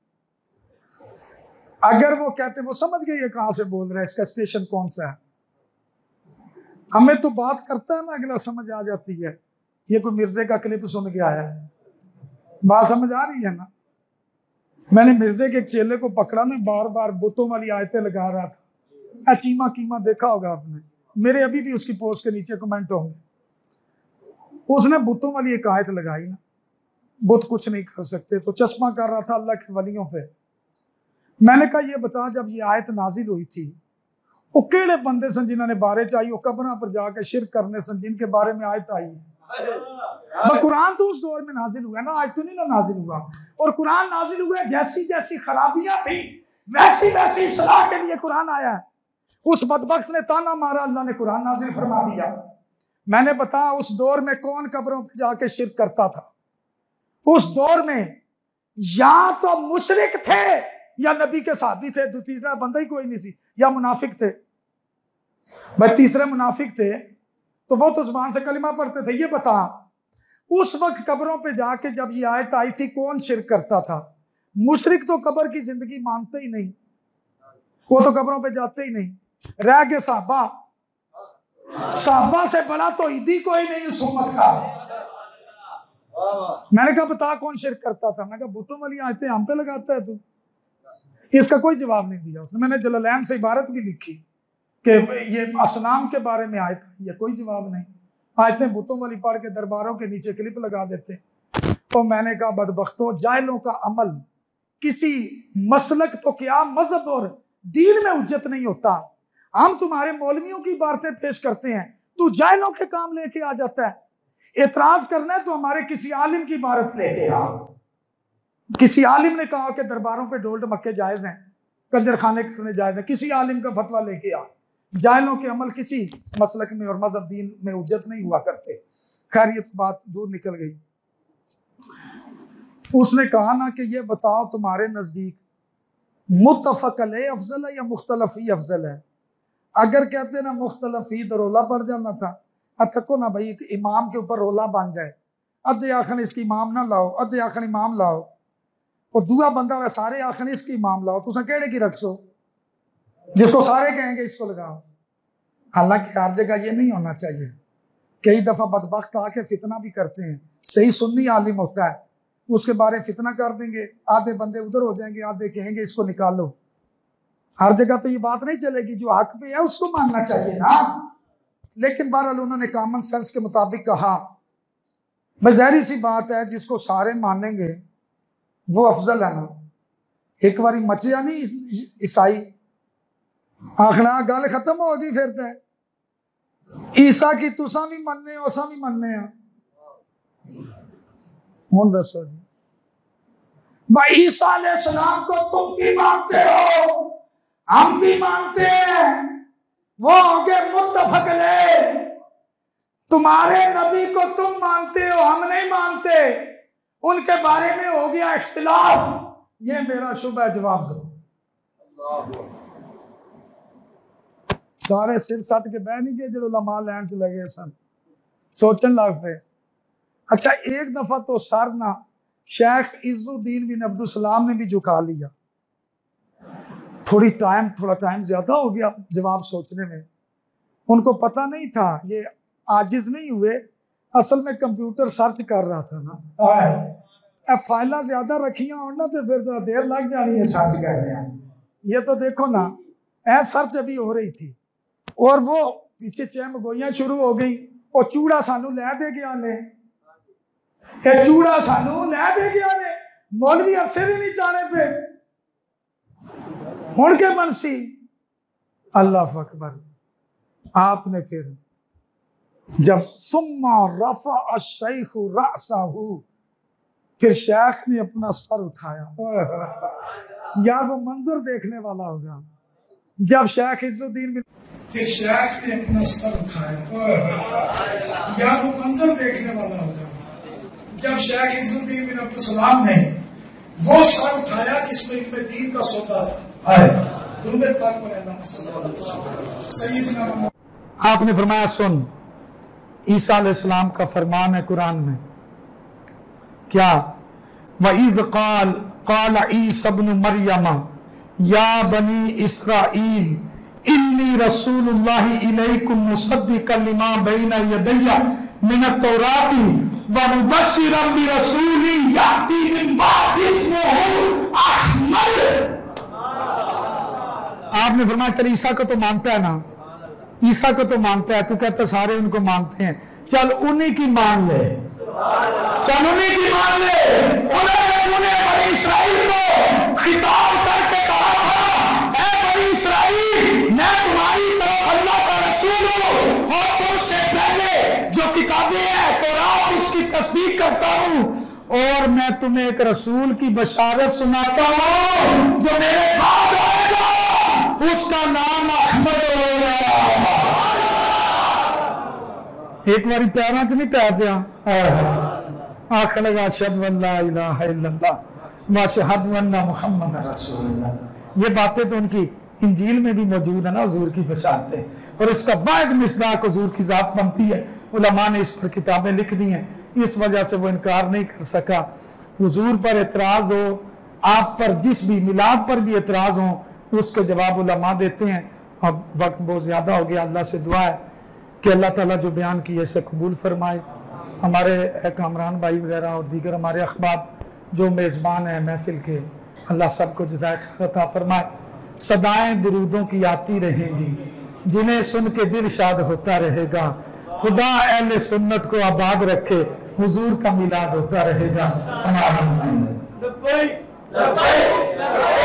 अगर वो कहते, वो समझ गए ये कहां से बोल रहा है, इसका स्टेशन कौन सा है। हमें तो बात करता है ना अगला समझ आ जाती है, ये कोई मिर्जे का क्लिप सुन के आया है। बात समझ आ रही है ना। मैंने मिर्जे के एक चेले को पकड़ा ना, बार बार बुतों वाली आयतें लगा रहा था। चीमा कीमा देखा होगा आपने, मेरे अभी भी उसकी पोस्ट के नीचे कमेंट होंगे। उसने बुतों वाली एक आयत लगाई ना, बुत कुछ नहीं कर सकते, तो चश्मा कर रहा था अल्लाह के वलियों पे। मैंने कहा ये बता, जब ये आयत नाजिल हुई थी वो केड़े बंदे सन जिन्होंने बारे चाहिए कब्रों पर जाकर शिरक करने सन, जिनके बारे में आयत आई है। कुरान तो उस दौर में नाजिल हुआ ना, आज तो नहीं ना नाजिल हुआ। और कुरान नाजिल हुआ, जैसी जैसी खराबियां थी वैसी वैसी इस्लाह के लिए कुरान आया है। उस बदबख्त ने ताना मारा, अल्लाह ने कुरान नाजिल फरमा दिया। मैंने बताया उस दौर में कौन कब्रों पर जाके शिरक करता था। उस दौर में या तो मुशरिक थे या नबी के साहबी थे, तीसरा बंदा ही कोई नहीं सी, या मुनाफिक थे। भाई तीसरे मुनाफिक थे तो वो तो जुबान से कलिमा पढ़ते थे। ये बता उस वक्त कब्रों पे जाके जब ये आयत आई थी कौन शिरक करता था। मुशरिक तो कब्र की जिंदगी मानते ही नहीं, वो तो कब्रों पे जाते ही नहीं। रह गए साहबा, साहबा से बड़ा तो ईदी कोई नहीं उस उम्मत का। मैंने कहा बता कौन शिरक करता था। मैंने कहा बुतों वाली आयतें हम पे लगाता है तू। इसका कोई जवाब नहीं दिया उसने। मैंने जलालैन से इबारत भी लिखी कि ये असनाम के बारे में आयत है, ये कोई जवाब नहीं। आयतें बुतों वाली पढ़ के दरबारों के नीचे क्लिप लगा देते। तो मैंने कहा बदबख्तों, जाहिलों का अमल किसी मसलक तो क्या मजहब और दीन में उज्जत नहीं होता। हम तुम्हारे मौलवियों की बातें पेश करते हैं, तू जाहिलों के काम लेके आ जाता है। एतराज करना है तो हमारे किसी आलिम की इबारत लेके आ। किसी आलिम ने कहा कि दरबारों पे ढोल ढमक्के जायज हैं, कंजर खाने करने जायज हैं, किसी आलिम का फतवा लेके आ। जाहिलों के अमल किसी मसलक में और मजहब दीन में उज्जत नहीं हुआ करते। खैर ये तो बात दूर निकल गई। उसने कहा ना कि ये बताओ तुम्हारे नजदीक मुत्तफक अलैहि अफजल है या मुख्तलफी अफजल है। अगर कहते ना मुख्तलफी तो रोला पड़ जाना था। अब तको ना भाई इमाम के ऊपर रोला बन जाए, अद्धे आखन इसकी इमाम ना लाओ, अद्धे आखन इमाम लाओ, और दूसरा बंदा वह सारे आखन इसकी इमाम लाओ, तुसा केड़े की रखसो जिसको सारे कहेंगे इसको लगाओ। हालांकि हर जगह ये नहीं होना चाहिए। कई दफा बदबख्त आके फितना भी करते हैं। सही सुन्नी आलिम होता है, उसके बारे फितना कर देंगे, आधे बंदे उधर हो जाएंगे, आधे कहेंगे इसको निकालो। हर जगह तो ये बात नहीं चलेगी, जो हक पे है उसको मानना चाहिए ना। लेकिन बहरहाल उन्होंने कॉमन सेंस के मुताबिक कहा, ज़ाहिर सी बात है जिसको सारे मानेंगे वो अफजल है ना। एक बारी मचिया नहीं ईसाई, आखना गल खत्म हो गई, फिर तो ईसा की तुसा भी मनने हो, असा भी मनने हैं। हुन दसो जी, भाई ईसा अलैहिस्सलाम को तुम भी मानते हो, हम भी मानते हैं, वो हो गए मुत्तफक अलैह। तुम्हारे नबी को तुम मानते हो, हम नहीं मानते, उनके बारे में हो गया इख्तिलाफ। ये मेरा शुभ है, जवाब दो। सारे सिर सट के बह नहीं गए जो उलमा लैंड च लगे सन, सोचन लग पे। अच्छा, एक दफा तो सर ना शेख इज्जुद्दीन बिन अब्दुल सलाम ने भी झुका लिया। थोड़ा टाइम ज्यादा हो गया जवाब सोचने में। उनको पता नहीं था, ये आजिज नहीं हुए, असल में कंप्यूटर सर्च कर रहा था ना। फाइल ज्यादा रखिया हो ना तो फिर जरा देर लग जानी है सर्च करने। ये तो देखो ना, ऐ सर्च अभी हो रही थी और वो पीछे चहमगोइयां शुरू हो गई। और चूड़ा सानू लै दे गया ने, ये चूड़ा सानू लै दे गया ने, मौलवी अरसे भी नहीं जाने पे हुण के बनसी। अल्लाह अकबर। आपने फिर जब सुम्मा रफा अश-शैख़ रअसहु, फिर शेख ने अपना सर उठाया। यार वो मंजर देखने वाला होगा जब शेख इज्जुद्दीन, फिर शेख ने अपना सर उठाया। यार वो मंजर देखने वाला होगा जब शेख इज्जुद्दीन बिन अब्दुल सलाम ने वो सर उठाया जिसमें इनमें दीन का सौदा था। आपने फरमाया, सुन, ईसा अलैहिस्सलाम का फरमान है कुरान में, क्या? वइज़ क़ाल ईसा इब्न मरियम या बनी इस्राईल इन्नी रसूलुल्लाहि इलैकुम मुसद्दिक़न लिमा बैना यदैया मिनत तौराती व मुबश्शिरन बिरसूलिन याती मिन बअदी इस्मुहु अहमद। आपने फरमाया, चल ईसा को तो मानता है ना, ईसा को तो मानता है, तू कहता सारे उनको मानते हैं, चल उन्हीं की मान ले, चल उन्हीं की मान ले। उन्होंने बनी इस्राइल को खिताब करके कहा था, ऐ बनी इस्राइल, मैं तुम्हारी तरफ अल्लाह का रसूल हूँ और तुमसे पहले जो किताबें हैं कुरान उसकी तस्दीक करता हूँ, और मैं तुम्हें एक रसूल की बशारत सुनाता हूँ जो मेरे बाद आएगा, उसका नाम अहमद होगा। एक बारी पैरों च नहीं पैर दिया, आख लगा अशहदु अल्ला इलाहा इल्लल्लाह व अशहदु अन्ना मुहम्मद रसूलुल्लाह। ये बातें तो उनकी इंजील में भी मौजूद है ना, हुजूर की बशारतें, और इसका वाहिद मिसदाक हुजूर की जात बनती है। उलमा ने इस पर किताबें लिख दी हैं, इस वजह से वो इनकार नहीं कर सका। हुजूर पर एतराज हो, आप पर जिस भी मिलाद पर भी एतराज हो, उसके जवाब उलमा देते हैं। अब वक्त बहुत ज़्यादा हो गया, अल्लाह से दुआ है कि अल्लाह ताला जो बयान किए इसे कबूल फरमाए। हमारे कामरान भाई वगैरह और दीगर हमारे अखबार जो मेज़बान हैं महफिल के, अल्लाह सबको जज़ाए खैर अता फरमाए। सदाएं दुरूदों की आती रहेंगी, जिन्हें सुन के दिल शाद होता रहेगा। खुदा अहले सुन्नत को आबाद रखे, हुजूर का मिलाद होता रहेगा।